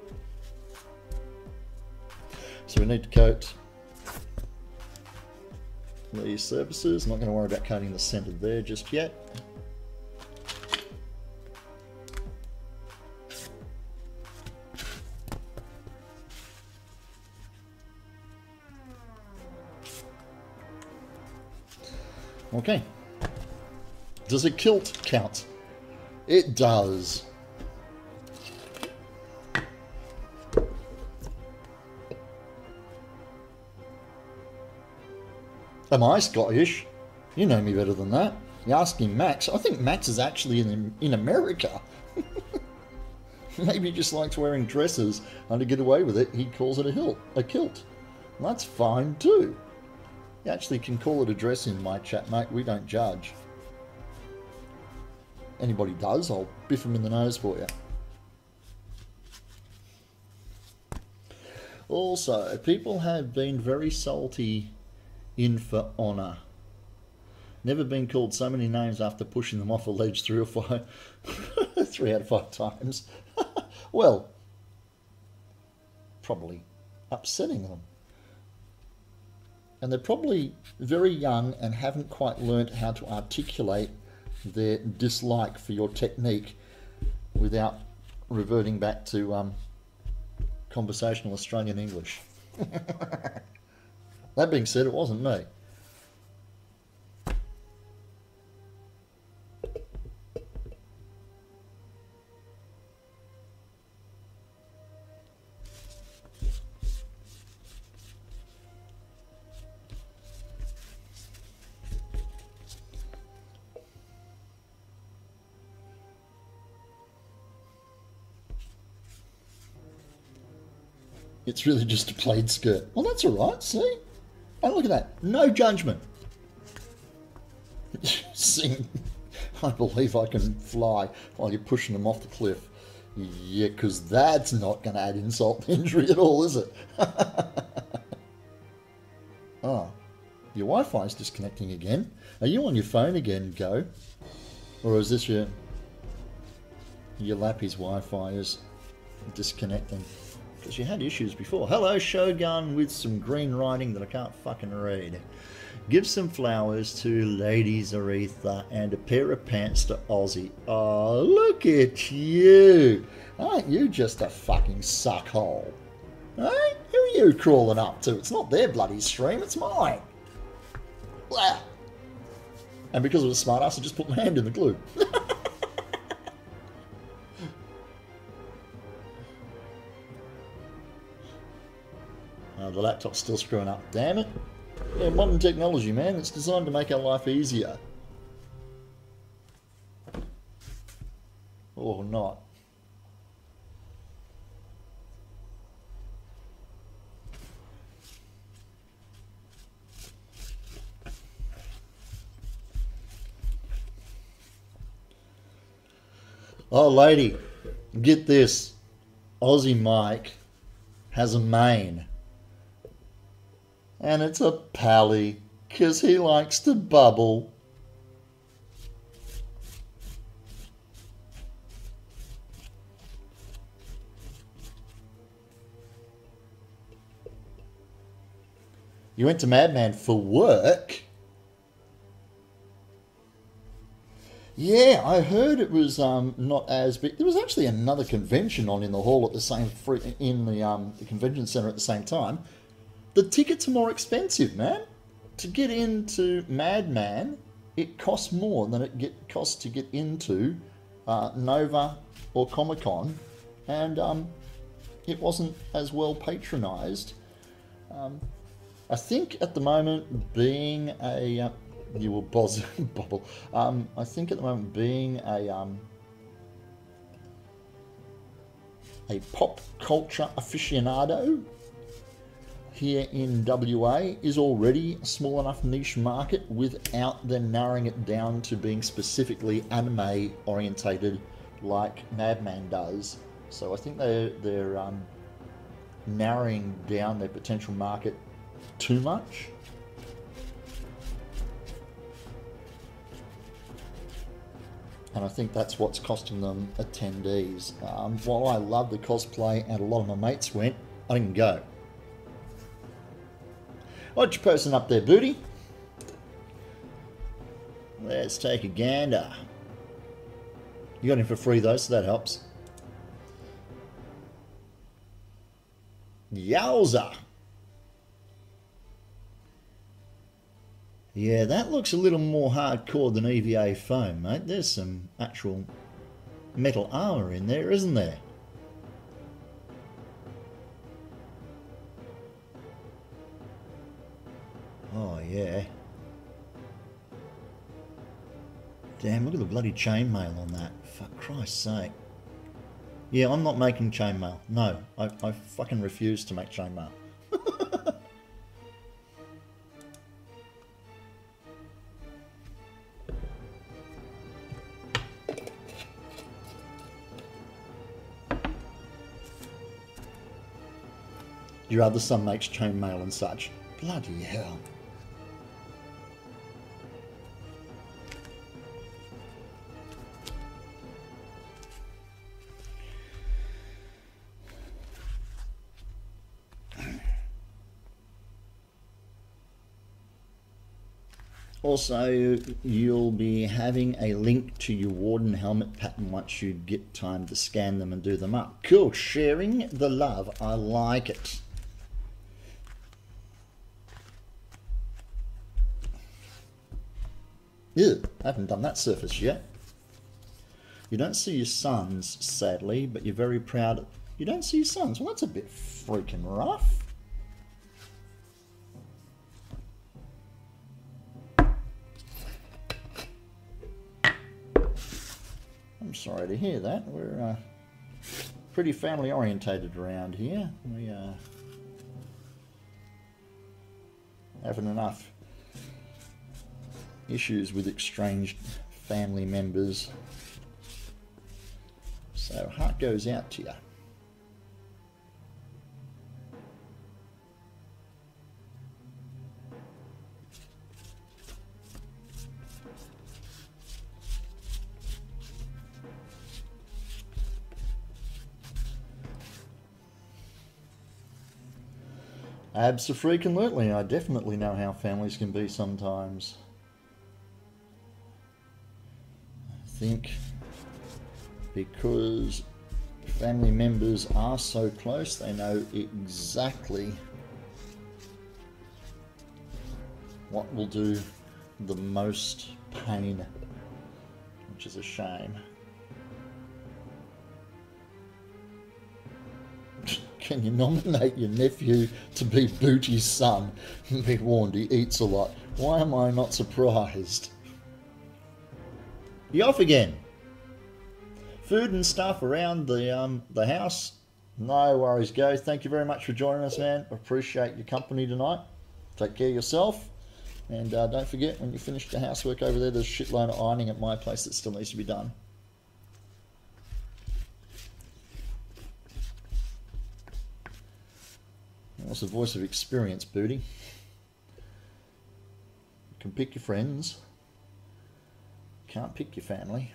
So we need to coat these surfaces. Not going to worry about coating the centre there just yet. Okay. Does a kilt count? It does. Am I Scottish? You know me better than that. You're asking Max. I think Max is actually in America. Maybe he just likes wearing dresses, and to get away with it, he calls it a kilt. And that's fine too. You actually can call it a dress in my chat, mate. We don't judge. Anybody does, I'll biff them in the nose for you. Also, people have been very salty in For Honor. Never been called so many names after pushing them off a ledge 3 out of 5 times. Well, probably upsetting them. And they're probably very young and haven't quite learnt how to articulate their dislike for your technique without reverting back to conversational Australian English. That being said, it wasn't me. It's really just a plaid skirt. Well, that's all right, see? And look at that. No judgment. Sing, I believe I can fly while you're pushing them off the cliff. Yeah, because that's not going to add insult to injury at all, is it? Oh, your Wi-Fi is disconnecting again. Are you on your phone again, Go? Or is this your Lappy's Wi-Fi is disconnecting? Because you had issues before. Hello, Shogun with some green writing that I can't fucking read. Give some flowers to Lady Zaretha and a pair of pants to Aussie. Oh, look at you. Aren't you just a fucking suckhole? Hey? Who are you crawling up to? It's not their bloody stream, it's mine. Wow. And because I was a smart ass, I just put my hand in the glue. The laptop's still screwing up. Damn it. Yeah, modern technology, man. It's designed to make our life easier. Or not. Oh, lady. Get this. Aussie Mike has a mane. And it's a pally, because he likes to bubble. You went to Madman for work? Yeah, I heard it was not as big. There was actually another convention on in the hall at the same the convention center at the same time. The tickets are more expensive, man. To get into Madman, it costs more than it costs to get into Nova or Comic-Con, and it wasn't as well patronised. I think at the moment, being a you will bobble. I think at the moment, being a pop culture aficionado here in WA is already a small enough niche market without them narrowing it down to being specifically anime orientated like Madman does. So I think they're narrowing down their potential market too much. And I think that's what's costing them attendees. While I love the cosplay and a lot of my mates went, I didn't go. What you posting up there, Booty? Let's take a gander. You got him for free though, so that helps. Yowza! Yeah, that looks a little more hardcore than EVA foam, mate. There's some actual metal armour in there, isn't there? Oh, yeah. Damn, look at the bloody chainmail on that. For Christ's sake. Yeah, I'm not making chainmail. No, I fucking refuse to make chainmail. Your other son makes chainmail and such. Bloody hell. Also, you'll be having a link to your Warden helmet pattern once you get time to scan them and do them up. Cool, sharing the love. I like it. Ew, I haven't done that surface yet. You don't see your sons, sadly, but you're very proud. You don't see your sons? Well, that's a bit freaking rough. I'm sorry to hear that. We're pretty family orientated around here. We having enough issues with estranged family members. So heart goes out to you. Abso-freaking-lutely. I definitely know how families can be sometimes. I think because family members are so close, they know exactly what will do the most pain, which is a shame. Can you nominate your nephew to be Booty's son? Be warned, he eats a lot. Why am I not surprised? You off again? Food and stuff around the house? No worries, Go. Thank you very much for joining us, man. Appreciate your company tonight. Take care of yourself. And don't forget, when you finish the housework over there, there's a shitload of ironing at my place that still needs to be done. What's the voice of experience, Booty? You can pick your friends. Can't pick your family.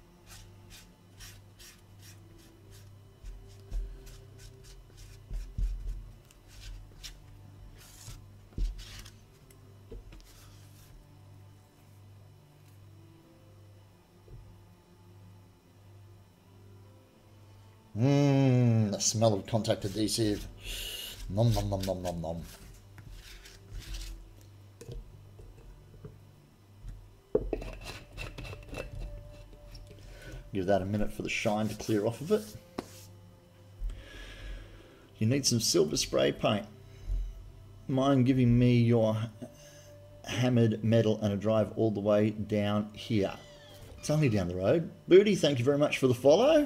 The smell of contact adhesive. Nom nom nom nom nom nom. Give that a minute for the shine to clear off of it. You need some silver spray paint. Mind giving me your hammered metal and a drive all the way down here. It's only down the road. Booty, thank you very much for the follow.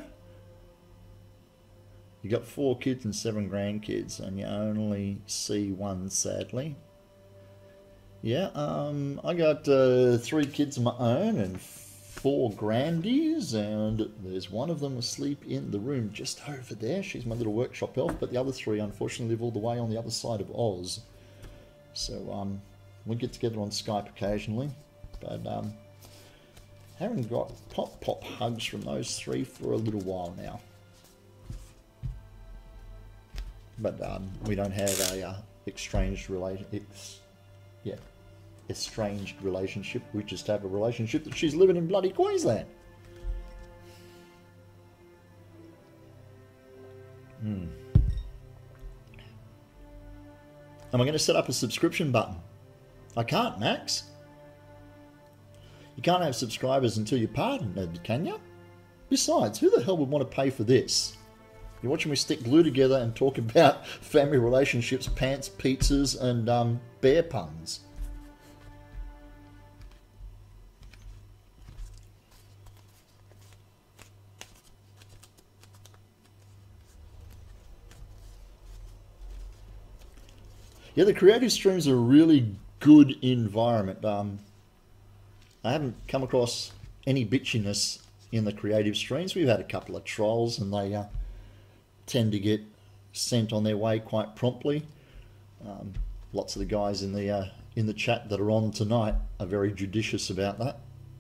You got 4 kids and 7 grandkids, and you only see one, sadly. Yeah, I got 3 kids of my own and 4 grandies, and there's one of them asleep in the room just over there. She's my little workshop elf, but the other 3 unfortunately live all the way on the other side of Oz. So we get together on Skype occasionally, but Haven't got pop hugs from those three for a little while now. But we don't have a estranged relationship. We just have a relationship that she's living in bloody Queensland. Am I going to set up a subscription button? I can't, Max. You can't have subscribers until you're partnered, can you? Besides, who the hell would want to pay for this? You're watching me stick glue together and talk about family relationships, pants, pizzas, and bear puns. Yeah, the creative streams are a really good environment. I haven't come across any bitchiness in the creative streams. We've had a couple of trolls, and they tend to get sent on their way quite promptly. Lots of the guys in the chat that are on tonight are very judicious about that.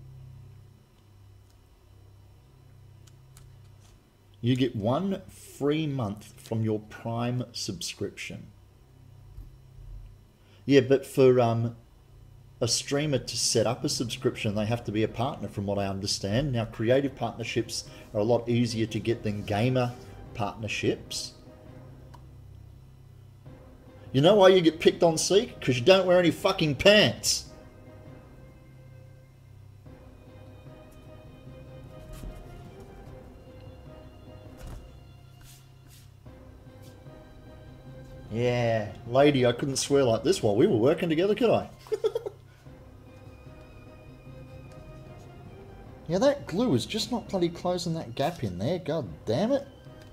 You get 1 free month from your Prime subscription. Yeah, but for a streamer to set up a subscription, they have to be a partner, from what I understand. Now, creative partnerships are a lot easier to get than gamer partnerships. You know why you get picked on, Seek? Because you don't wear any fucking pants. Yeah, lady, I couldn't swear like this while we were working together, could I? Yeah, that glue is just not bloody closing that gap in there. God damn it.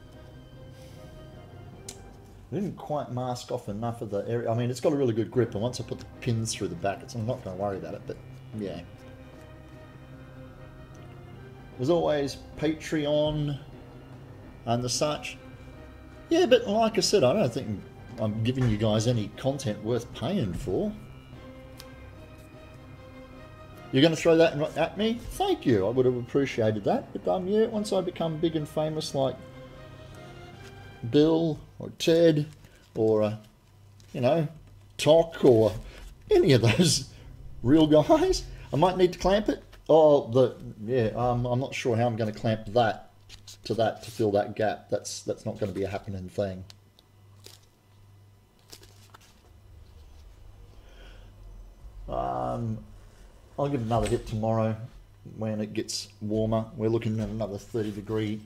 I didn't quite mask off enough of the area. I mean, it's got a really good grip, and once I put the pins through the back, I'm not going to worry about it, but yeah. There's always Patreon and the such. Yeah, but like I said, I don't think I'm giving you guys any content worth paying for. You're going to throw that at me? Thank you. I would have appreciated that. But yeah, once I become big and famous like Bill or Ted or, you know, Tok or any of those real guys, I might need to clamp it. Oh, I'm not sure how I'm going to clamp that to fill that gap. That's not going to be a happening thing. I'll give it another hit tomorrow when it gets warmer. We're looking at another 30-degree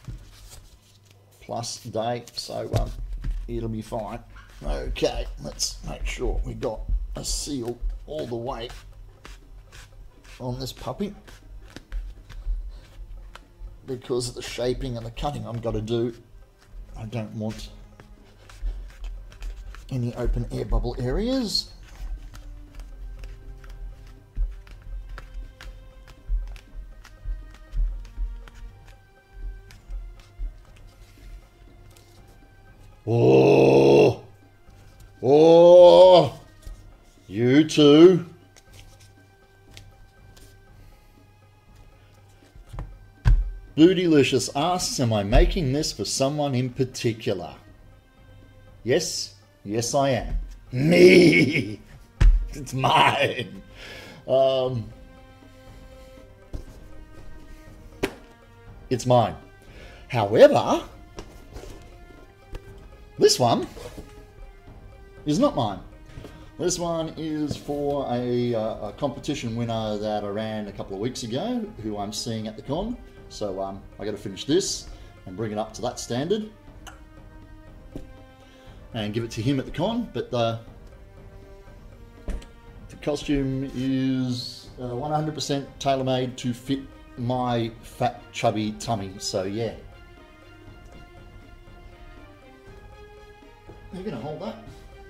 plus day, so it'll be fine. Okay, let's make sure we got a seal all the way on this puppy, because of the shaping and the cutting I've got to do. I don't want any open air bubble areas. Oh, you too. Bootylicious asks, am I making this for someone in particular? Yes, yes I am. Me! It's mine. It's mine. However, this one is not mine. This one is for a competition winner that I ran a couple of weeks ago, who I'm seeing at the con. So I got to finish this and bring it up to that standard and give it to him at the con. But the costume is 100% tailor-made to fit my fat, chubby tummy. So yeah. You're going to hold that?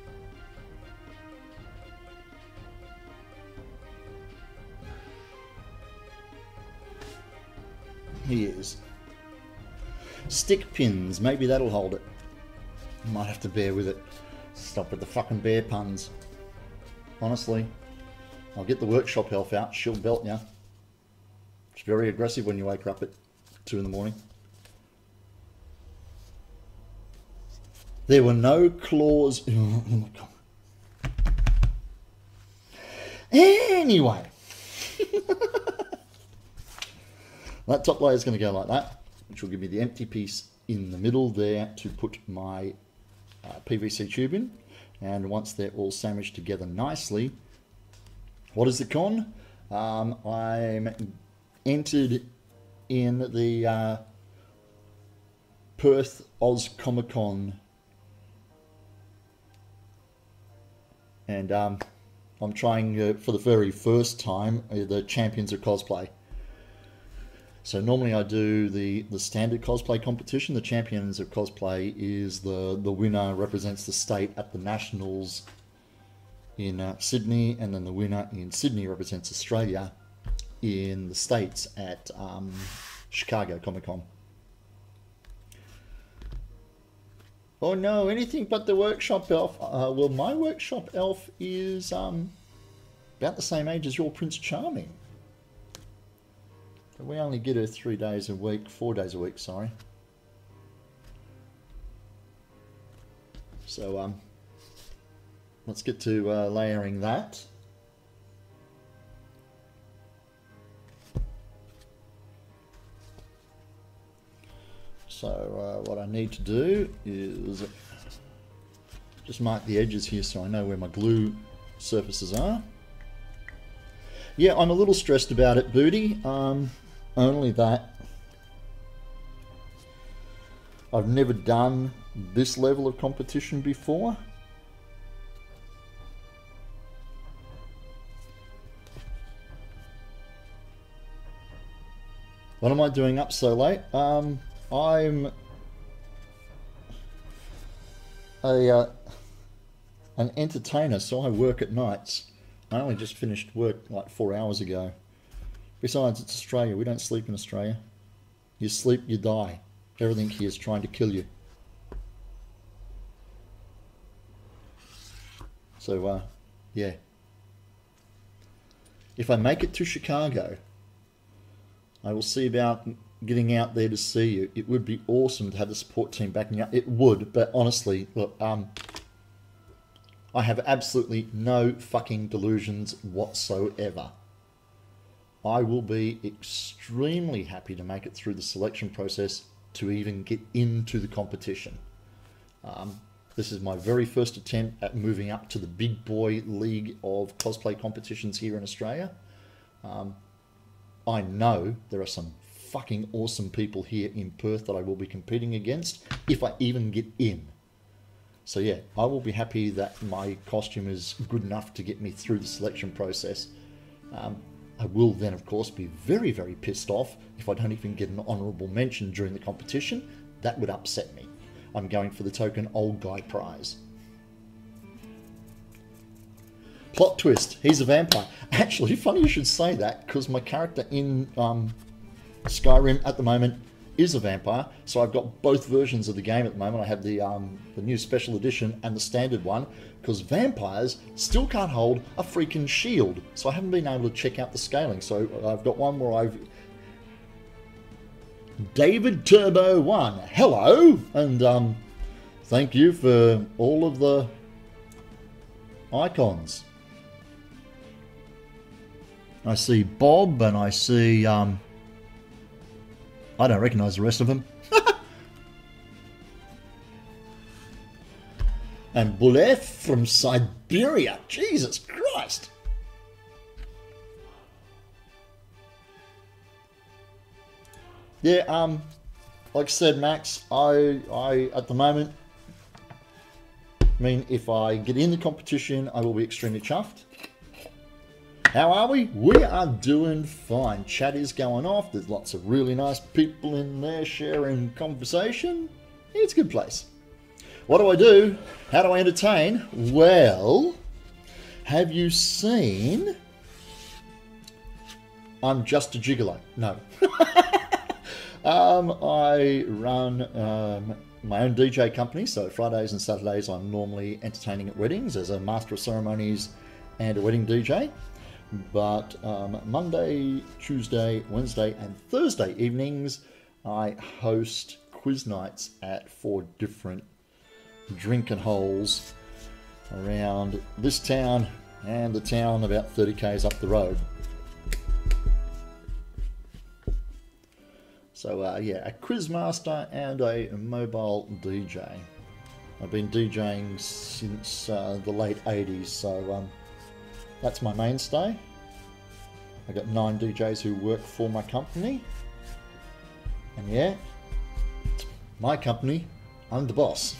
He is. Stick pins, maybe that'll hold it. Might have to bear with it. Stop with the fucking bear puns. Honestly, I'll get the workshop elf out, she'll belt ya. very aggressive when you wake her up at 2 in the morning. There were no claws. Oh my God. Anyway. That top layer is going to go like that, which will give me the empty piece in the middle there to put my PVC tube in. And once they're all sandwiched together nicely, what is the con? I'm entered in the Perth Oz Comic Con, and I'm trying for the very first time the Champions of Cosplay. So normally I do the standard cosplay competition. The Champions of Cosplay is the winner represents the state at the Nationals in Sydney, and then the winner in Sydney represents Australia in the States at Chicago Comic Con. Oh no, anything but the workshop elf. Well, my workshop elf is about the same age as your Prince Charming. We only get her 3 days a week, 4 days a week, sorry. So let's get to layering that. So what I need to do is just mark the edges here so I know where my glue surfaces are. Yeah, I'm a little stressed about it, Booty. Only that I've never done this level of competition before. What am I doing up so late? I'm an entertainer, so I work at nights. I only just finished work like 4 hours ago. Besides, it's Australia. We don't sleep in Australia. You sleep, you die. Everything here is trying to kill you. So, yeah. If I make it to Chicago, I will see about getting out there to see you. It would be awesome to have the support team backing you up. It would, but honestly, look, I have absolutely no fucking delusions whatsoever. I will be extremely happy to make it through the selection process to even get into the competition. This is my very first attempt at moving up to the big boy league of cosplay competitions here in Australia. I know there are some fucking awesome people here in Perth that I will be competing against if I even get in. So yeah, I will be happy that my costume is good enough to get me through the selection process. I will then, of course, be very, very pissed off if I don't even get an honourable mention during the competition. That would upset me. I'm going for the token old guy prize. Plot twist, he's a vampire. Actually, funny you should say that, because my character in Skyrim at the moment is a vampire. So I've got both versions of the game at the moment. I have the new special edition and the standard one, because vampires still can't hold a freaking shield. So I haven't been able to check out the scaling. So I've got one where I've... David Turbo 1, hello! And thank you for all of the icons. I see Bob and I see... I don't recognise the rest of them. And Bulev from Siberia. Jesus Christ. Yeah, like I said, Max, I at the moment, I mean, if I get in the competition, I will be extremely chuffed. How are we? We are doing fine. Chat is going off. There's lots of really nice people in there sharing conversation. It's a good place. What do I do? How do I entertain? Well, have you seen I'm Just a Gigolo? No. I run my own DJ company, so Fridays and Saturdays I'm normally entertaining at weddings as a master of ceremonies and a wedding DJ. But Monday, Tuesday, Wednesday, and Thursday evenings, I host quiz nights at 4 different drinking holes around this town and the town about 30 k's up the road. So yeah, a quiz master and a mobile DJ. I've been DJing since the late 80s, so that's my mainstay. I got 9 DJs who work for my company, and yeah, it's my company, I'm the boss.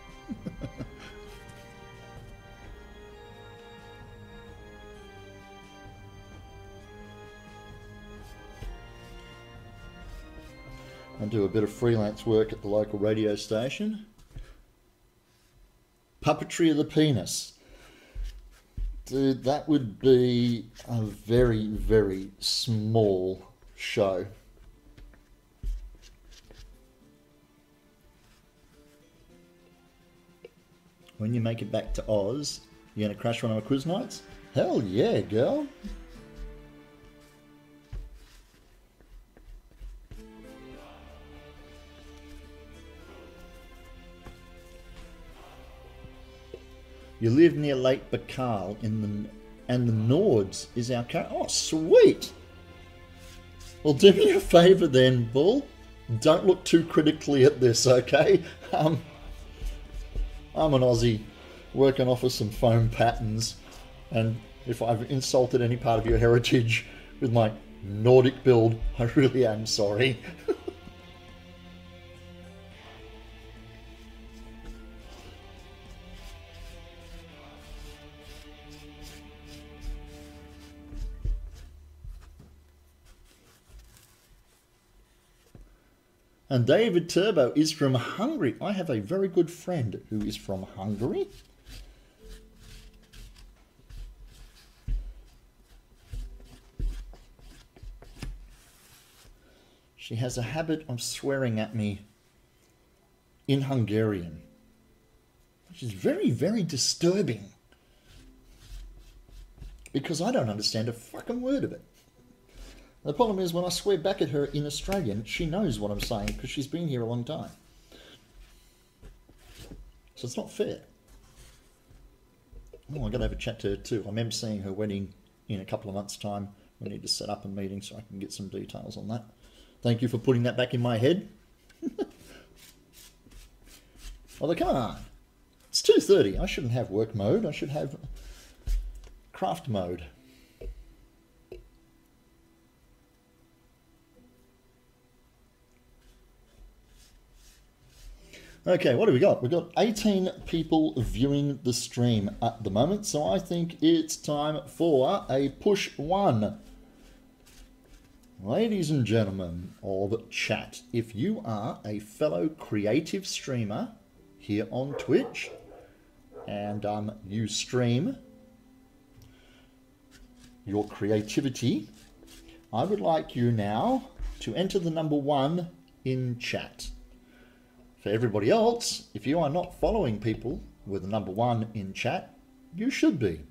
I do a bit of freelance work at the local radio station. Puppetry of the Penis. Dude, that would be a very, very small show. When you make it back to Oz, you're going to crash one of my quiz nights? Hell yeah, girl. You live near Lake Baikal and the Nords is our car. Oh, sweet. Well, do me a favour then, Bull. Don't look too critically at this, okay? I'm an Aussie working off of some foam patterns, and if I've insulted any part of your heritage with my Nordic build, I really am sorry. And David Turbo is from Hungary. I have a very good friend who is from Hungary. She has a habit of swearing at me in Hungarian, which is very, very disturbing, because I don't understand a fucking word of it. The problem is when I swear back at her in Australian, she knows what I'm saying because she's been here a long time. So it's not fair. Oh, I've got to have a chat to her too. I'm emceeing her wedding in a couple of months' time. We need to set up a meeting so I can get some details on that. Thank you for putting that back in my head. Although, come on. It's 2:30. I shouldn't have work mode. I should have craft mode. Okay, what do we got? We've got 18 people viewing the stream at the moment, so I think it's time for a push one. Ladies and gentlemen of chat, if you are a fellow creative streamer here on Twitch and you stream your creativity, I would like you now to enter the number 1 in chat. For everybody else, if you are not following people with the number 1 in chat, you should be.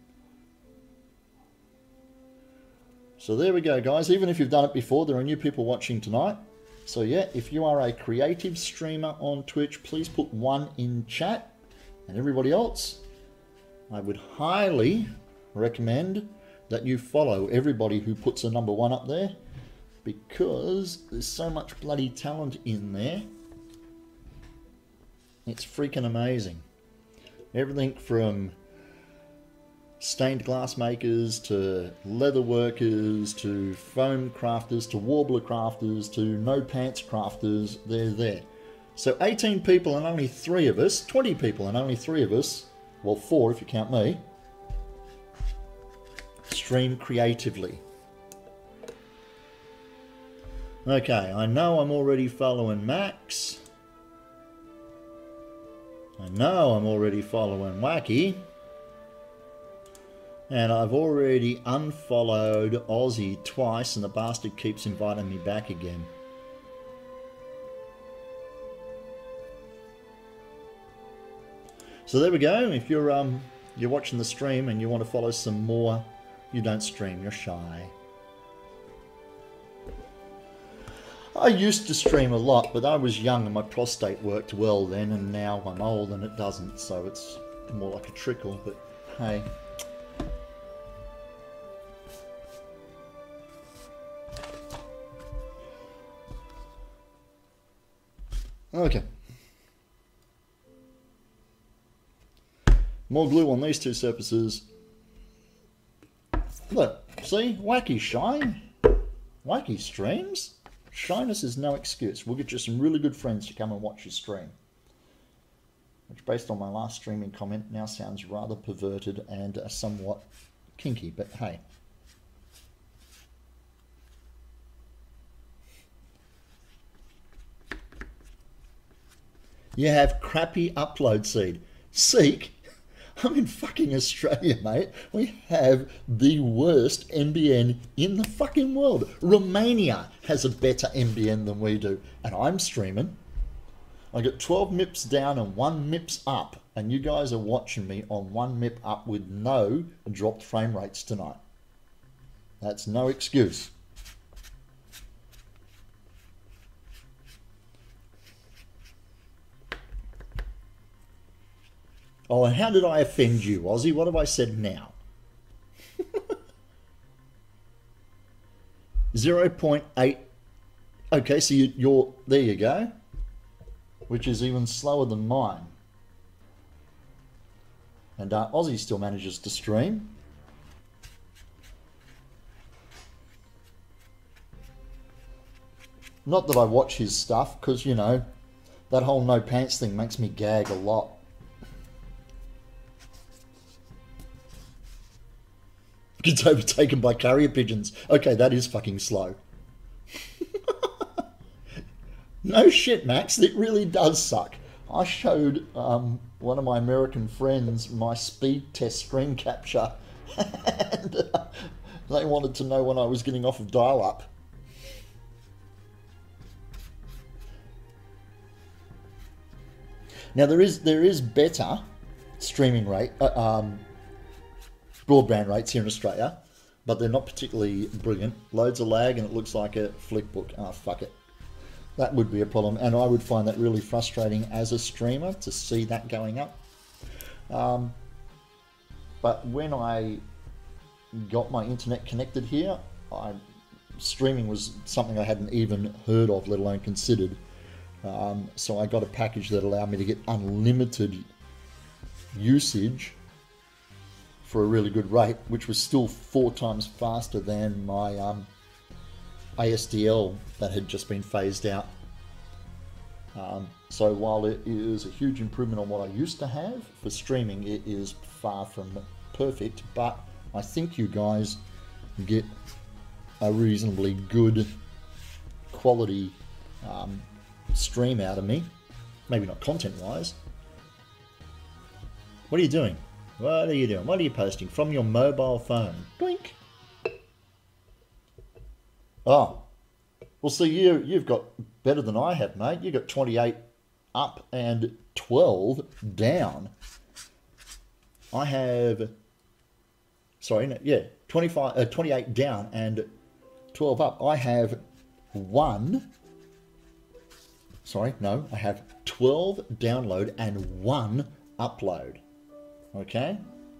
So there we go, guys. Even if you've done it before, there are new people watching tonight. So yeah, if you are a creative streamer on Twitch, please put 1 in chat. And everybody else, I would highly recommend that you follow everybody who puts a number 1 up there, because there's so much bloody talent in there. It's freaking amazing. Everything from stained glass makers to leather workers to foam crafters to warbler crafters to no pants crafters, they're there. So 18 people and only 3 of us, 20 people and only 3 of us, well 4 if you count me, stream creatively. Okay, I know I'm already following Max. I know I'm already following Wacky. And I've already unfollowed Aussie twice and the bastard keeps inviting me back again. So there we go. If you're watching the stream and you want to follow some more You don't stream, you're shy. I used to stream a lot, but I was young and my prostate worked well then, and now I'm old and it doesn't, so it's more like a trickle, but hey. Okay. More glue on these two surfaces. Look, see? Wacky shine. Wacky streams. Shyness is no excuse. We'll get you some really good friends to come and watch your stream. Which, based on my last streaming comment, now sounds rather perverted and somewhat kinky, but hey. You have crappy upload speed. Seek? I'm in fucking Australia, mate. We have the worst NBN in the fucking world. Romania has a better NBN than we do. And I'm streaming. I got 12 MIPS down and 1 MIPS up. And you guys are watching me on 1 MIP up with no dropped frame rates tonight. That's no excuse. Oh, and how did I offend you, Aussie? What have I said now? 0.8. Okay, so you're there you go. Which is even slower than mine. And Aussie still manages to stream. Not that I watch his stuff, because, you know, that whole no pants thing makes me gag a lot. Gets overtaken by carrier pigeons. Okay, that is fucking slow. No shit, Max. It really does suck. I showed one of my American friends my speed test screen capture, and they wanted to know when I was getting off of dial-up. Now there is better streaming rate. Broadband rates here in Australia, but they're not particularly brilliant. Loads of lag and it looks like a flickbook. Ah, fuck it. That would be a problem, and I would find that really frustrating as a streamer to see that going up. But when I got my internet connected here, streaming was something I hadn't even heard of, let alone considered. So I got a package that allowed me to get unlimited usage for a really good rate, which was still 4 times faster than my ASDL that had just been phased out. So while it is a huge improvement on what I used to have for streaming, it is far from perfect, but I think you guys get a reasonably good quality stream out of me. Maybe not content wise. What are you doing? What are you doing? What are you posting? From your mobile phone. Blink. Oh. Well, see, you've got better than I have, mate. You've got 28 up and 12 down. I have... Sorry, no, yeah. 28 down and 12 up. I have 1... Sorry, no. I have 12 download and 1 upload. Okay.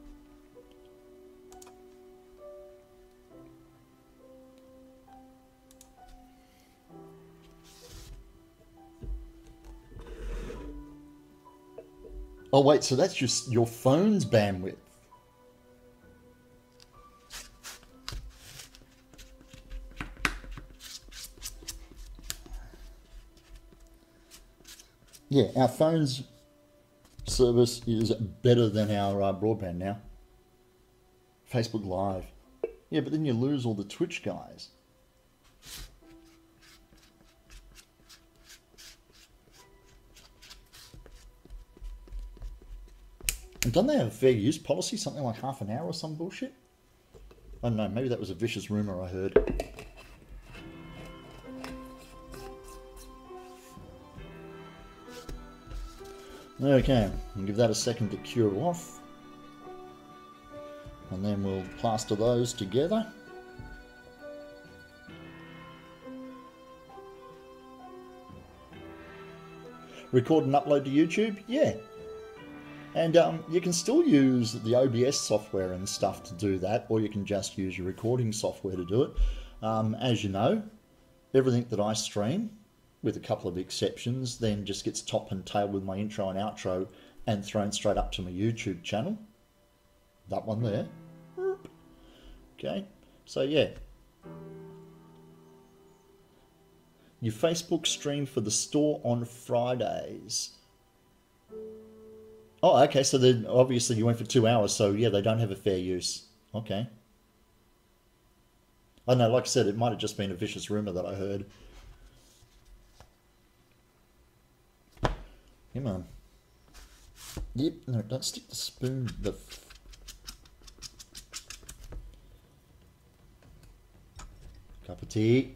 Oh wait, so that's just your phone's bandwidth. Yeah, our phone's service is better than our broadband now. Facebook Live. Yeah, but then you lose all the Twitch guys. And don't they have a fair use policy? Something like half an hour or some bullshit? I don't know, maybe that was a vicious rumour I heard. Okay, I'll give that a second to cure off. And then we'll plaster those together. Record and upload to YouTube? Yeah. And you can still use the OBS software and stuff to do that, or you can just use your recording software to do it. As you know, everything that I stream, with a couple of exceptions, then just gets top and tail with my intro and outro and thrown straight up to my YouTube channel. That one there. Okay, so yeah. Your Facebook stream for the store on Fridays. Oh, okay, so then obviously you went for 2 hours, so yeah, they don't have a fair use. Okay. I don't know, like I said, it might have just been a vicious rumour that I heard. Come on. Yep, no, don't stick the spoon. Cup of tea.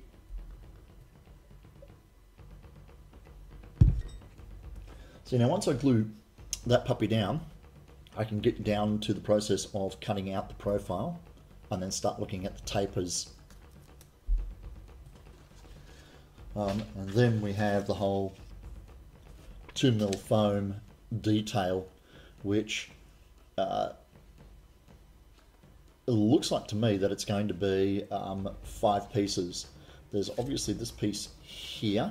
So now once I glue that puppy down, I can get down to the process of cutting out the profile and then start looking at the tapers. And then we have the whole 2mm foam detail, which it looks like to me that it's going to be 5 pieces. There's obviously this piece here,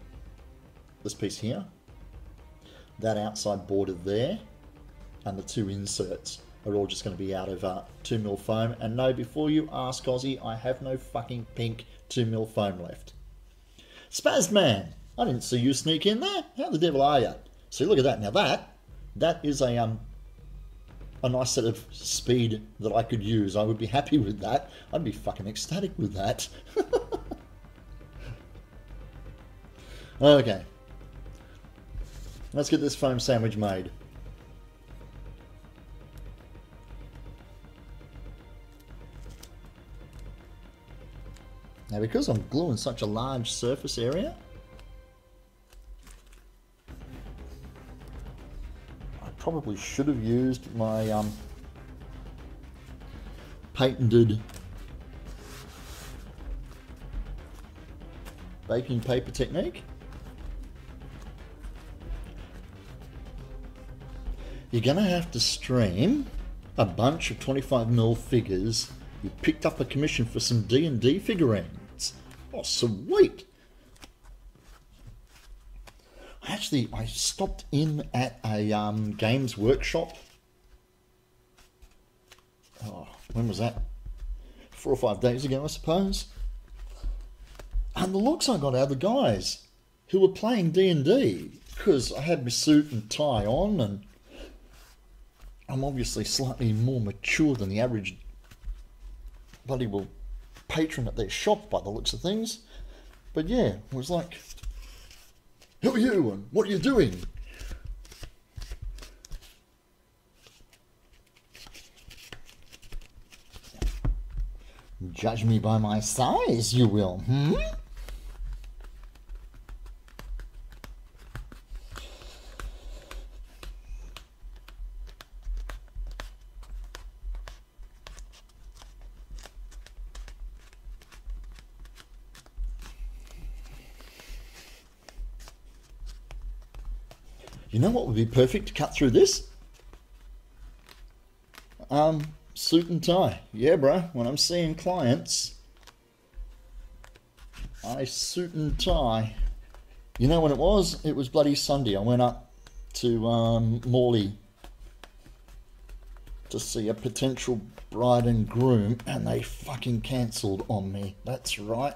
that outside border there, and the 2 inserts are all just going to be out of 2mm foam. And no, before you ask, Aussie, I have no fucking pink 2mm foam left. Spaz man, I didn't see you sneak in there. How the devil are you? See, look at that. Now that is a nice set of speed that I could use. I would be happy with that. I'd be fucking ecstatic with that. Okay. Let's get this foam sandwich made. Now, because I'm gluing such a large surface area, I probably should have used my patented baking paper technique. You're going to have to stream a bunch of 25mm figures. You picked up a commission for some D&D figurines. Oh, sweet. Actually, I stopped in at a Games Workshop. Oh, when was that? 4 or 5 days ago, I suppose. And the looks I got out of the guys who were playing D&D, because I had my suit and tie on, and I'm obviously slightly more mature than the average bloody well patron at their shop by the looks of things. But yeah, it was like, who are you and what are you doing? Judge me by my size, you will, hmm? You know what would be perfect to cut through this? Suit and tie. Yeah, bro. When I'm seeing clients, I suit and tie. You know when it was? It was bloody Sunday. I went up to Morley to see a potential bride and groom, and they fucking cancelled on me. That's right.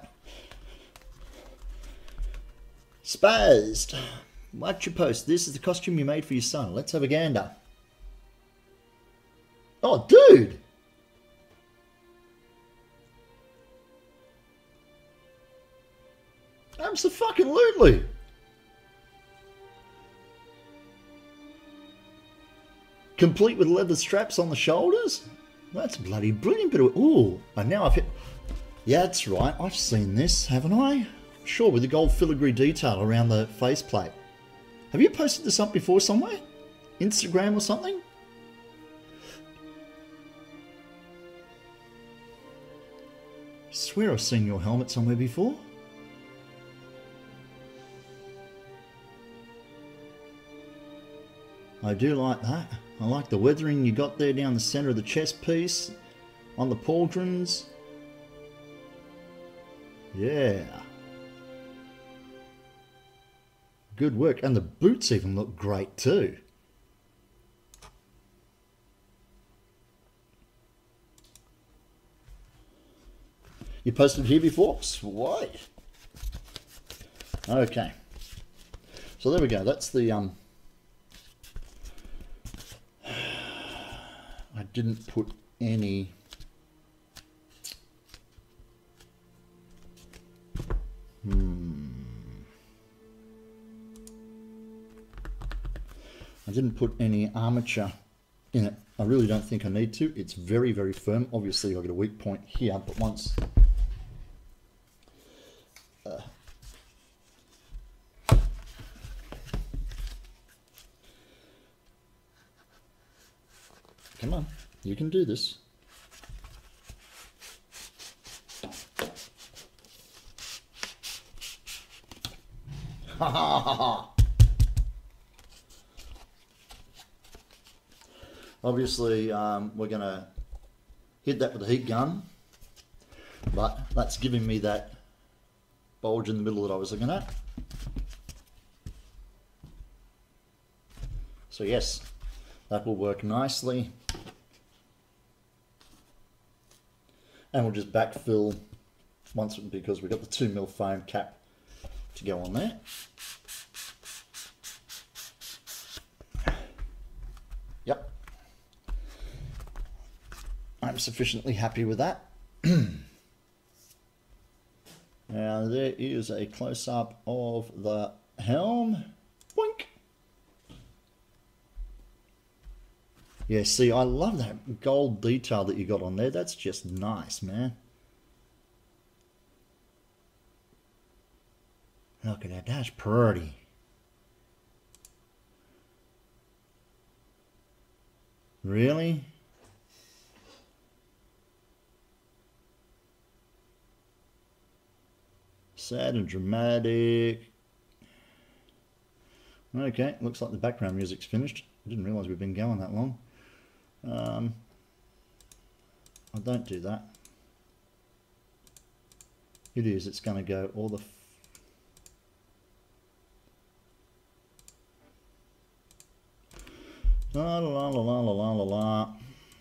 Spazzed. Watch your post. This is the costume you made for your son. Let's have a gander. Oh, dude! Abso-fucking-lutely! Complete with leather straps on the shoulders? That's bloody brilliant bit of... Ooh, and now I've hit... Yeah, that's right. I've seen this, haven't I? Sure, with the gold filigree detail around the faceplate. Have you posted this up before somewhere? Instagram or something? swear I've seen your helmet somewhere before. I do like that. I like the weathering you got there down the centre of the chest piece on the pauldrons. Yeah. Good work. And the boots even look great too. You posted here before? Sweet. Okay. So there we go. That's the I didn't put any I didn't put any armature in it. I really don't think I need to. It's very, very firm. Obviously I've got a weak point here, but once come on, you can do this. Ha ha ha ha! Obviously, we're going to hit that with a heat gun, but that's giving me that bulge in the middle that I was looking at. So yes, that will work nicely. And we'll just backfill once, because we've got the 2mm foam cap to go on there. Yep. I'm sufficiently happy with that. Now there is a close-up of the helm. Boink. Yeah, see, I love that gold detail that you got on there. That's just nice, man. Look at that, that's pretty. Really? Sad and dramatic. Okay, looks like the background music's finished. I didn't realise we've been going that long. I don't do that. It is, it's going to go all the... La la la la la la la la.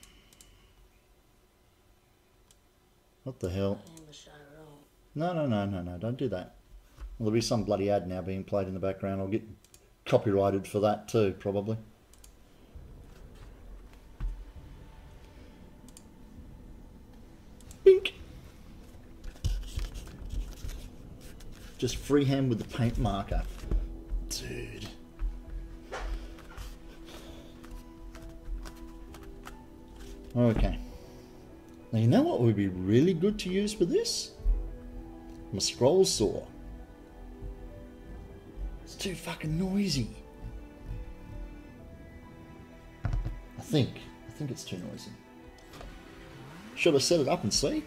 What the hell? No, no, no, no, no, don't do that. Well, there'll be some bloody ad now being played in the background. I'll get copyrighted for that too, probably. Bink. Just freehand with the paint marker. Dude. Okay. Now you know what would be really good to use for this? My scroll saw. It's too fucking noisy. I think it's too noisy. Should I set it up and see?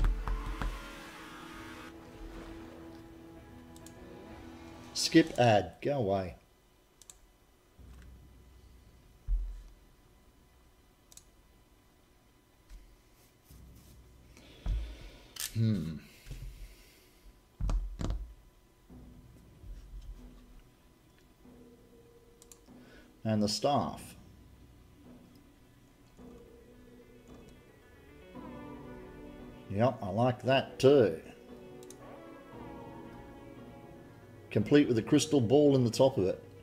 Skip ad, go away. And the staff. Yep, I like that too. Complete with a crystal ball in the top of it.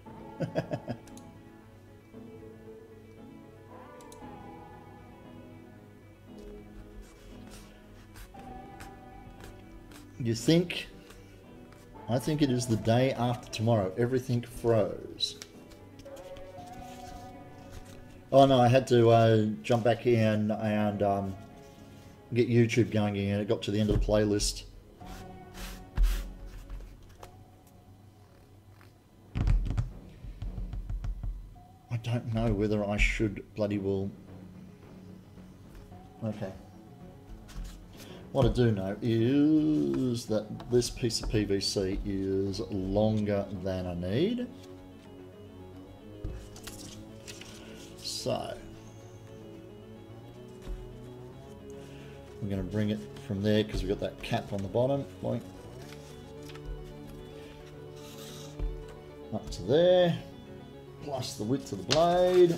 You think? I think it is the day after tomorrow. Everything froze. Oh no, I had to jump back in and get YouTube going again. It got to the end of the playlist. I don't know whether I should bloody well... Okay. What I do know is that this piece of PVC is longer than I need. So I'm going to bring it from there because we've got that cap on the bottom. Boink. Up to there, plus the width of the blade,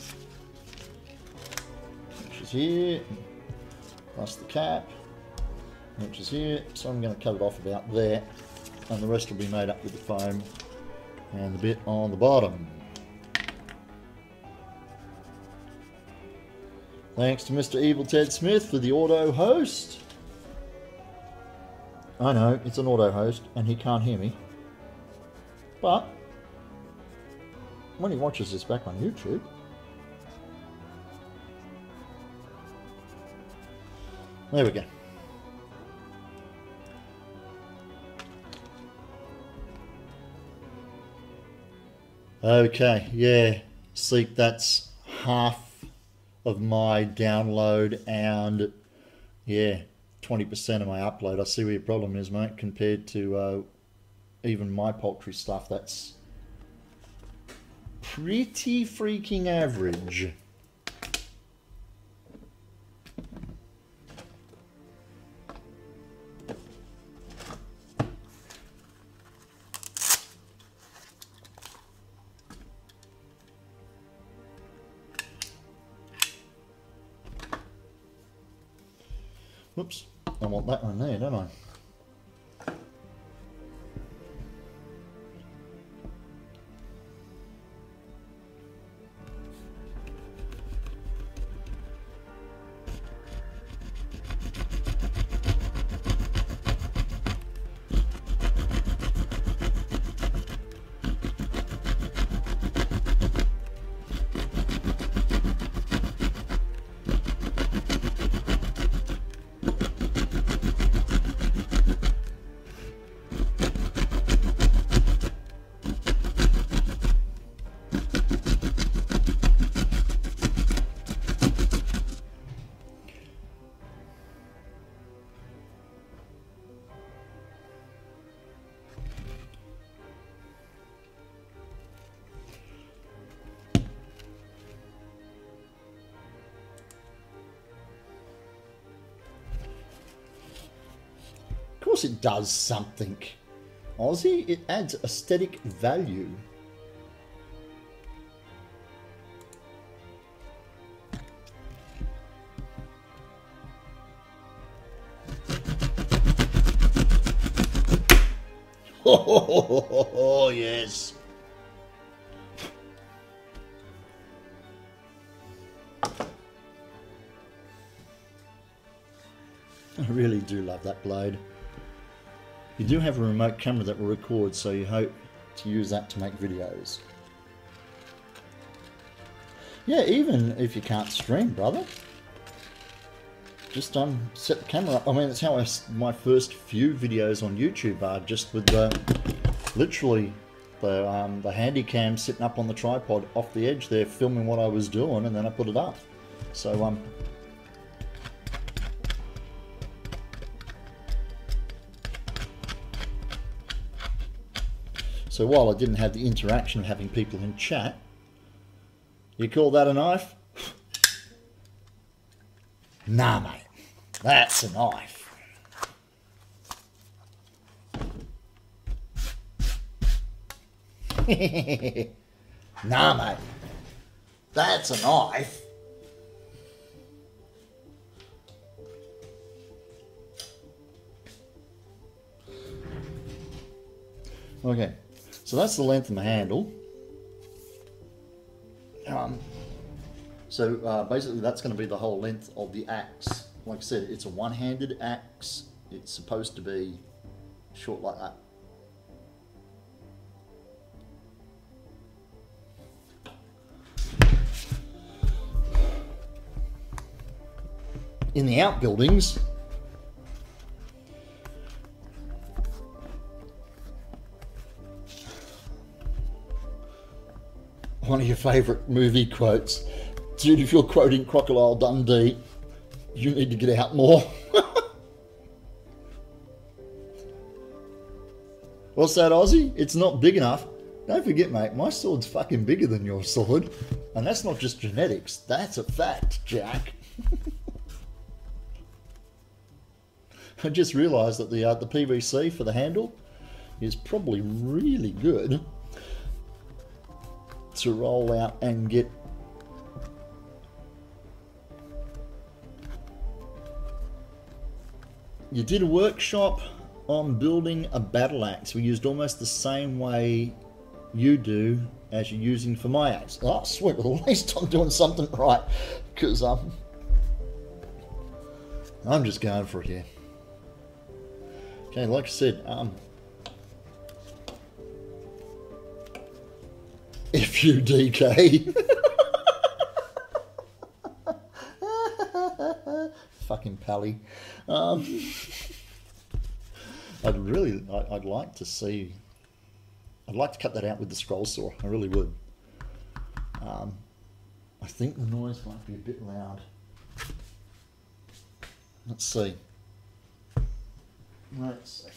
which is here, plus the cap, which is here. So I'm going to cut it off about there, and the rest will be made up with the foam and the bit on the bottom. Thanks to Mr. Evil Ted Smith for the auto host. I know, it's an auto host, and he can't hear me. But when he watches this back on YouTube, there we go. Okay, yeah, see, that's half of my download and yeah, 20% of my upload. I see where your problem is, mate, compared to even my poultry stuff. That's pretty freaking average. Whoops, I want that one there, don't I? Of course it does something, Aussie. It adds aesthetic value. Oh, yes. I really do love that blade. You do have a remote camera that will record, so you hope to use that to make videos. Yeah, even if you can't stream, brother. Just set the camera up. I mean, that's how my first few videos on YouTube are, just with literally the handy cam sitting up on the tripod off the edge there, filming what I was doing, and then I put it up. So So while I didn't have the interaction of having people in chat, you call that a knife? Nah, mate, that's a knife. Nah, mate, that's a knife. Okay. So that's the length of the handle. Basically that's going to be the whole length of the axe. Like I said, it's a one-handed axe. It's supposed to be short like that. In the outbuildings, one of your favourite movie quotes. Dude, if you're quoting Crocodile Dundee, you need to get out more. What's that, Aussie? It's not big enough. Don't forget, mate, my sword's fucking bigger than your sword. And that's not just genetics, that's a fact, Jack. I just realised that the PVC for the handle is probably really good to roll out and get. You did a workshop on building a battle axe. We used almost the same way you do as you're using for my axe. Oh, sweet, well, at least I'm doing something right, because I'm just going for it here. Okay, like I said, if you DK. Fucking Pally. I'd like to see. I'd like to cut that out with the scroll saw. I really would. I think the noise might be a bit loud. Let's see. Let's see.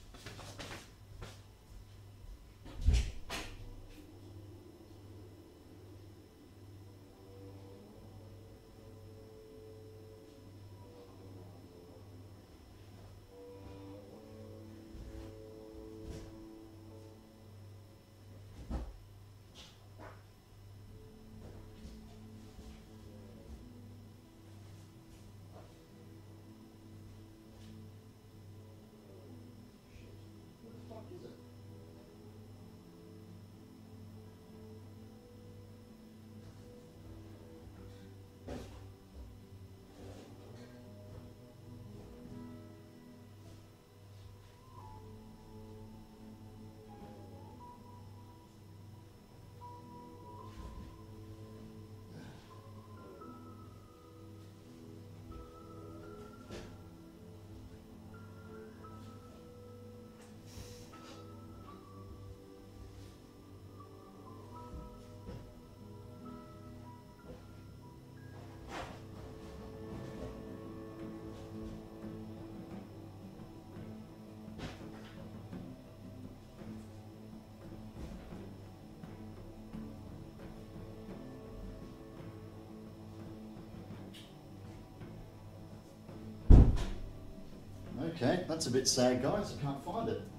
Okay, that's a bit sad, guys. I can't find it.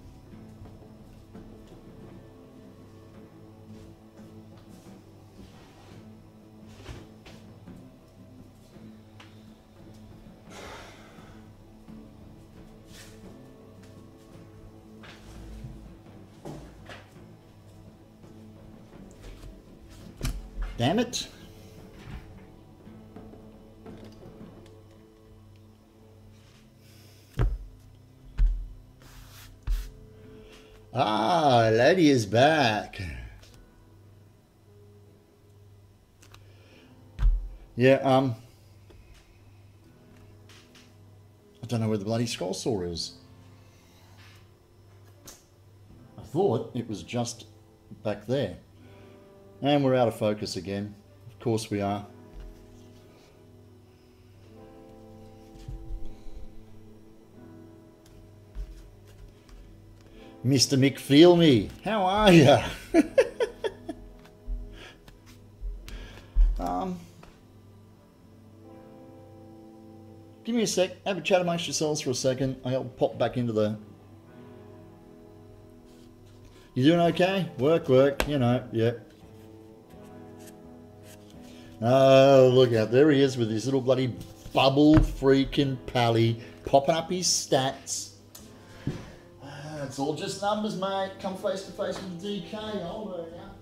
Damn it. Ah, lady is back. Yeah, I don't know where the bloody scroll saw is. I thought it was just back there. And we're out of focus again. Of course we are. Mr. McFeelme, how are you? Give me a sec. Have a chat amongst yourselves for a second. I'll pop back into the... You doing okay? Work, you know, yeah. Oh, look out. There he is with his little bloody bubble freaking pally popping up his stats. It's all just numbers, mate. Come face to face with the DK. I'll learn ya.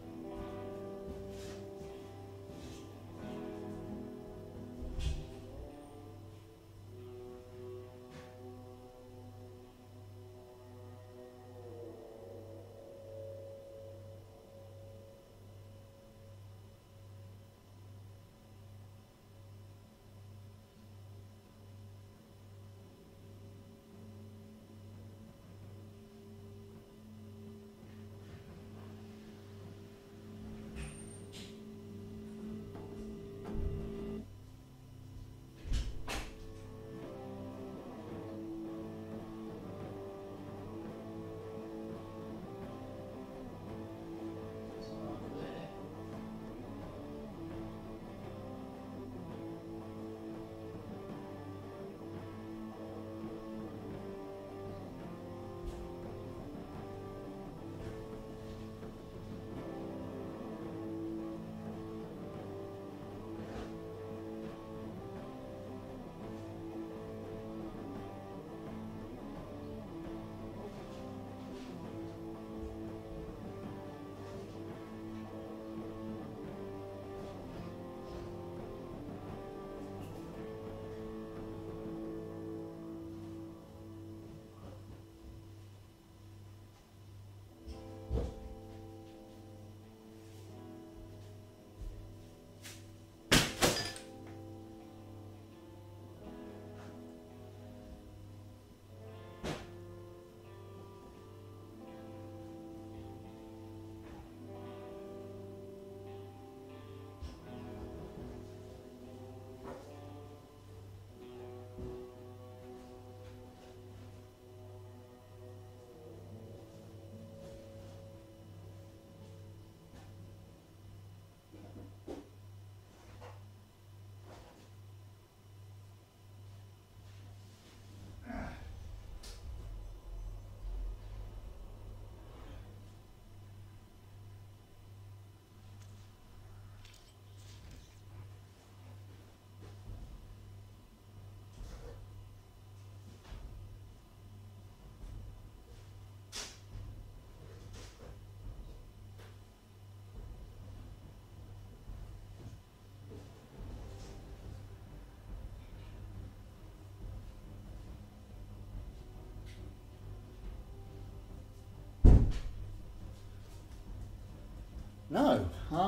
No,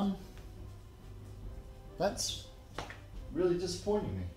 that's really disappointing me.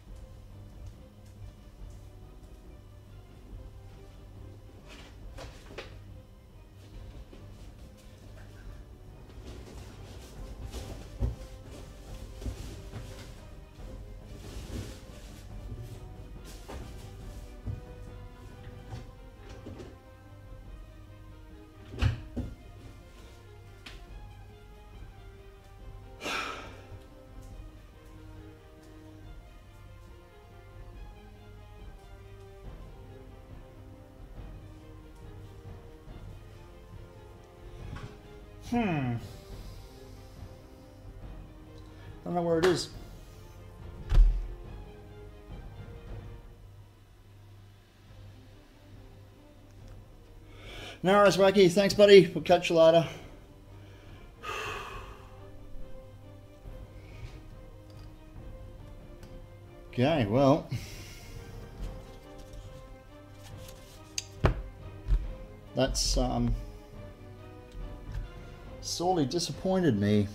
Don't know where it is. No worries, Wacky. Thanks, buddy. We'll catch you later. Okay, well. That's sorely disappointed me.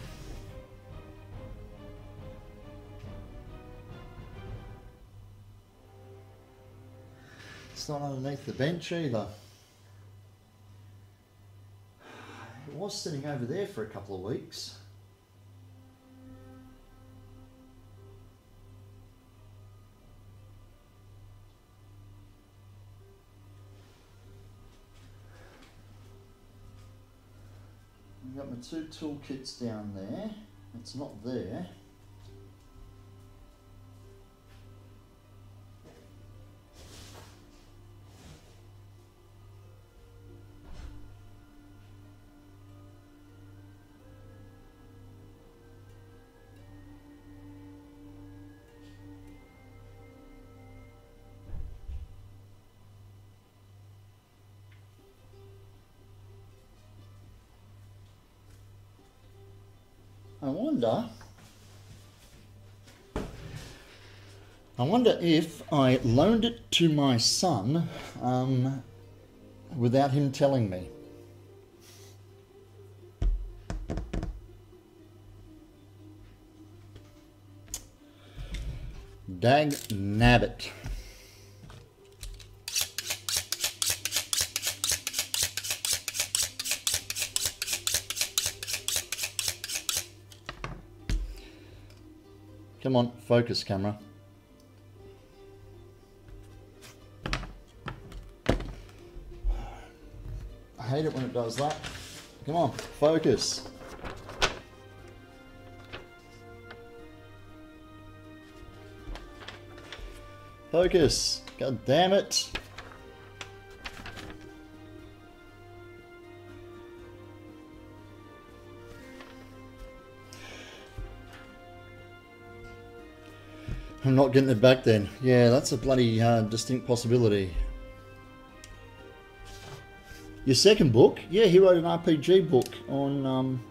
It's not underneath the bench either. It was sitting over there for a couple of weeks. I've got my two toolkits down there. It's not there. I wonder if I loaned it to my son without him telling me. Dag nabbit. Come on, focus, camera. I hate it when it does that. Come on, focus. Focus. God damn it. I'm not getting it back then. Yeah, that's a bloody distinct possibility. Your second book? Yeah, he wrote an RPG book on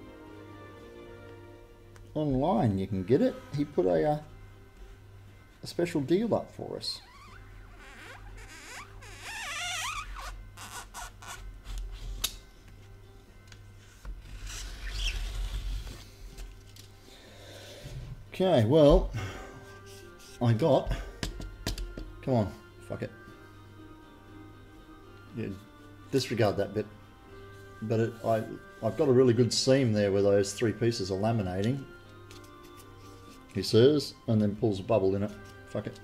online. You can get it. He put a special deal up for us. Okay, well, I got, come on, fuck it. Yeah, disregard that bit. But I've got a really good seam there where those three pieces are laminating. He says, and then pulls a bubble in it. Fuck it.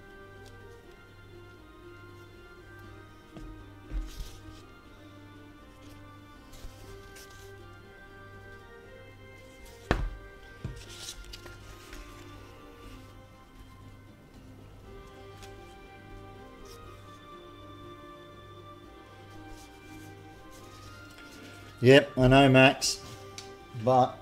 Yep, I know, Max, but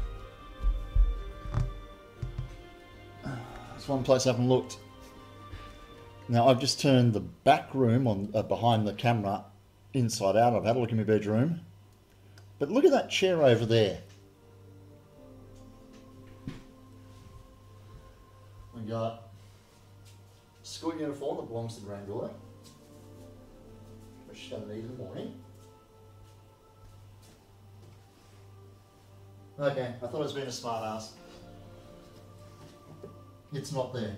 it's one place I haven't looked. Now, I've just turned the back room on behind the camera inside out. I've had a look in my bedroom. But look at that chair over there. We got a school uniform that belongs to the granddaughter, which she's going to need in the morning. Okay, I thought I was being a smart ass. It's not there.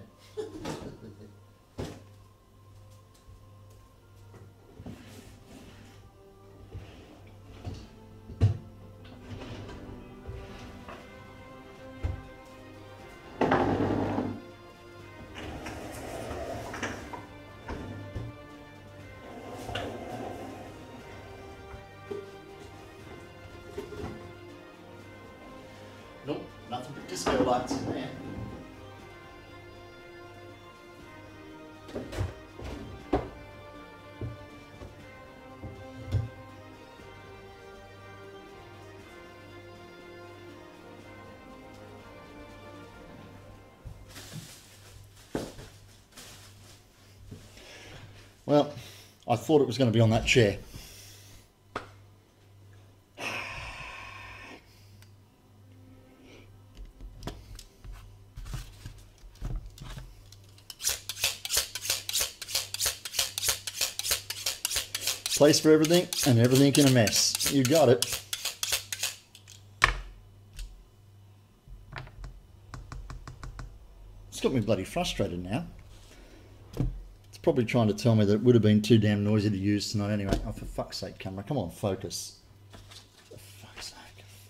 Nope, nothing but disco lights in there. Well, I thought it was going to be on that chair. Place for everything and everything in a mess. You got it. It's got me bloody frustrated now. It's probably trying to tell me that it would have been too damn noisy to use tonight anyway. Oh, for fuck's sake, camera, come on, focus. For fuck's sake.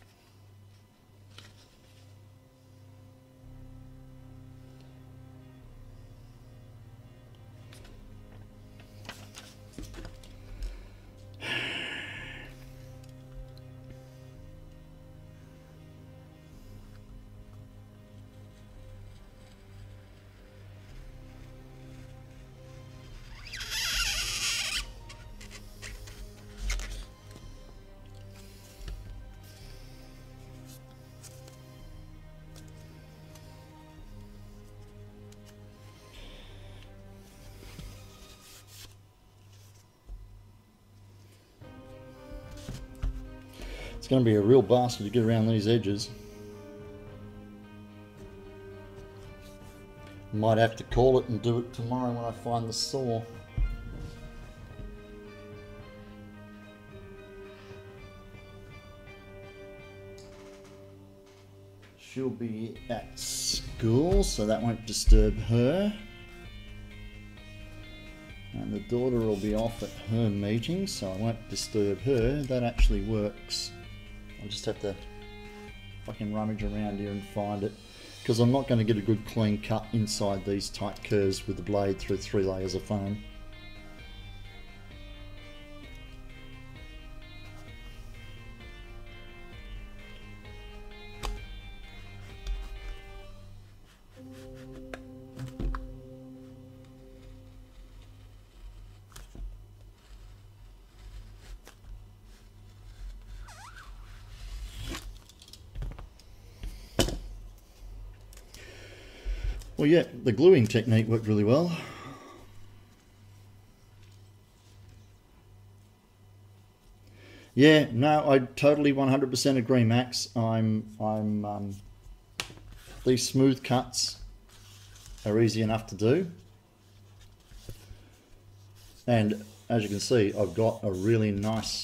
It's going to be a real bastard to get around these edges. Might have to call it and do it tomorrow when I find the saw. She'll be at school, so that won't disturb her. And the daughter will be off at her meeting, so I won't disturb her. That actually works. I'll just have to fucking rummage around here and find it, because I'm not going to get a good clean cut inside these tight curves with the blade through 3 layers of foam. Well, yeah, the gluing technique worked really well. Yeah, no, I totally 100% agree, Max. These smooth cuts are easy enough to do. And as you can see, I've got a really nice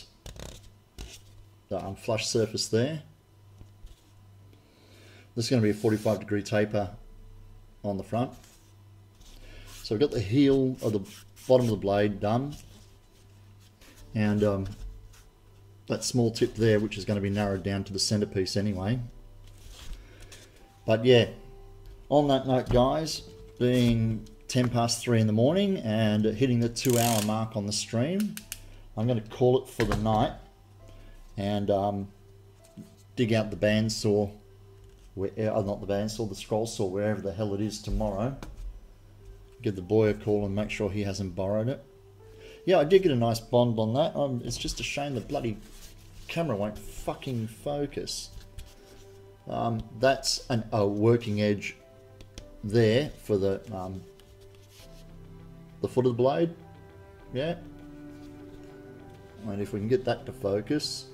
flush surface there. This is going to be a 45-degree taper on the front. So we've got the heel of the bottom of the blade done, and that small tip there, which is going to be narrowed down to the centerpiece anyway. But yeah, on that note, guys, being 3:10 in the morning and hitting the 2-hour mark on the stream, I'm going to call it for the night and dig out the bandsaw. Not the bandsaw, the scroll saw, wherever the hell it is tomorrow. Give the boy a call and make sure he hasn't borrowed it. Yeah, I did get a nice bond on that. It's just a shame the bloody camera won't fucking focus. That's a working edge there for the foot of the blade. Yeah. And if we can get that to focus.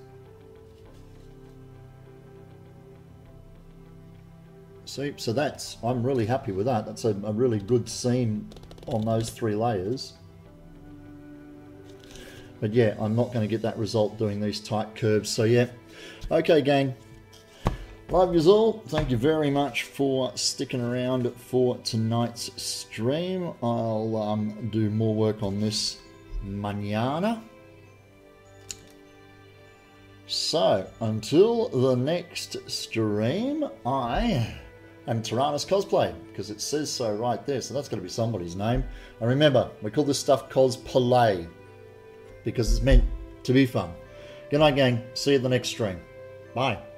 See, so I'm really happy with that. That's a really good seam on those 3 layers. But yeah, I'm not going to get that result doing these tight curves. So yeah, okay gang, Love yous all. Thank you very much for sticking around for tonight's stream. I'll do more work on this mañana. So, until the next stream, I am Tyrannus Cosplay, because it says so right there, so that's got to be somebody's name. And remember, we call this stuff cosplay, because it's meant to be fun. Good night, gang. See you at the next stream. Bye.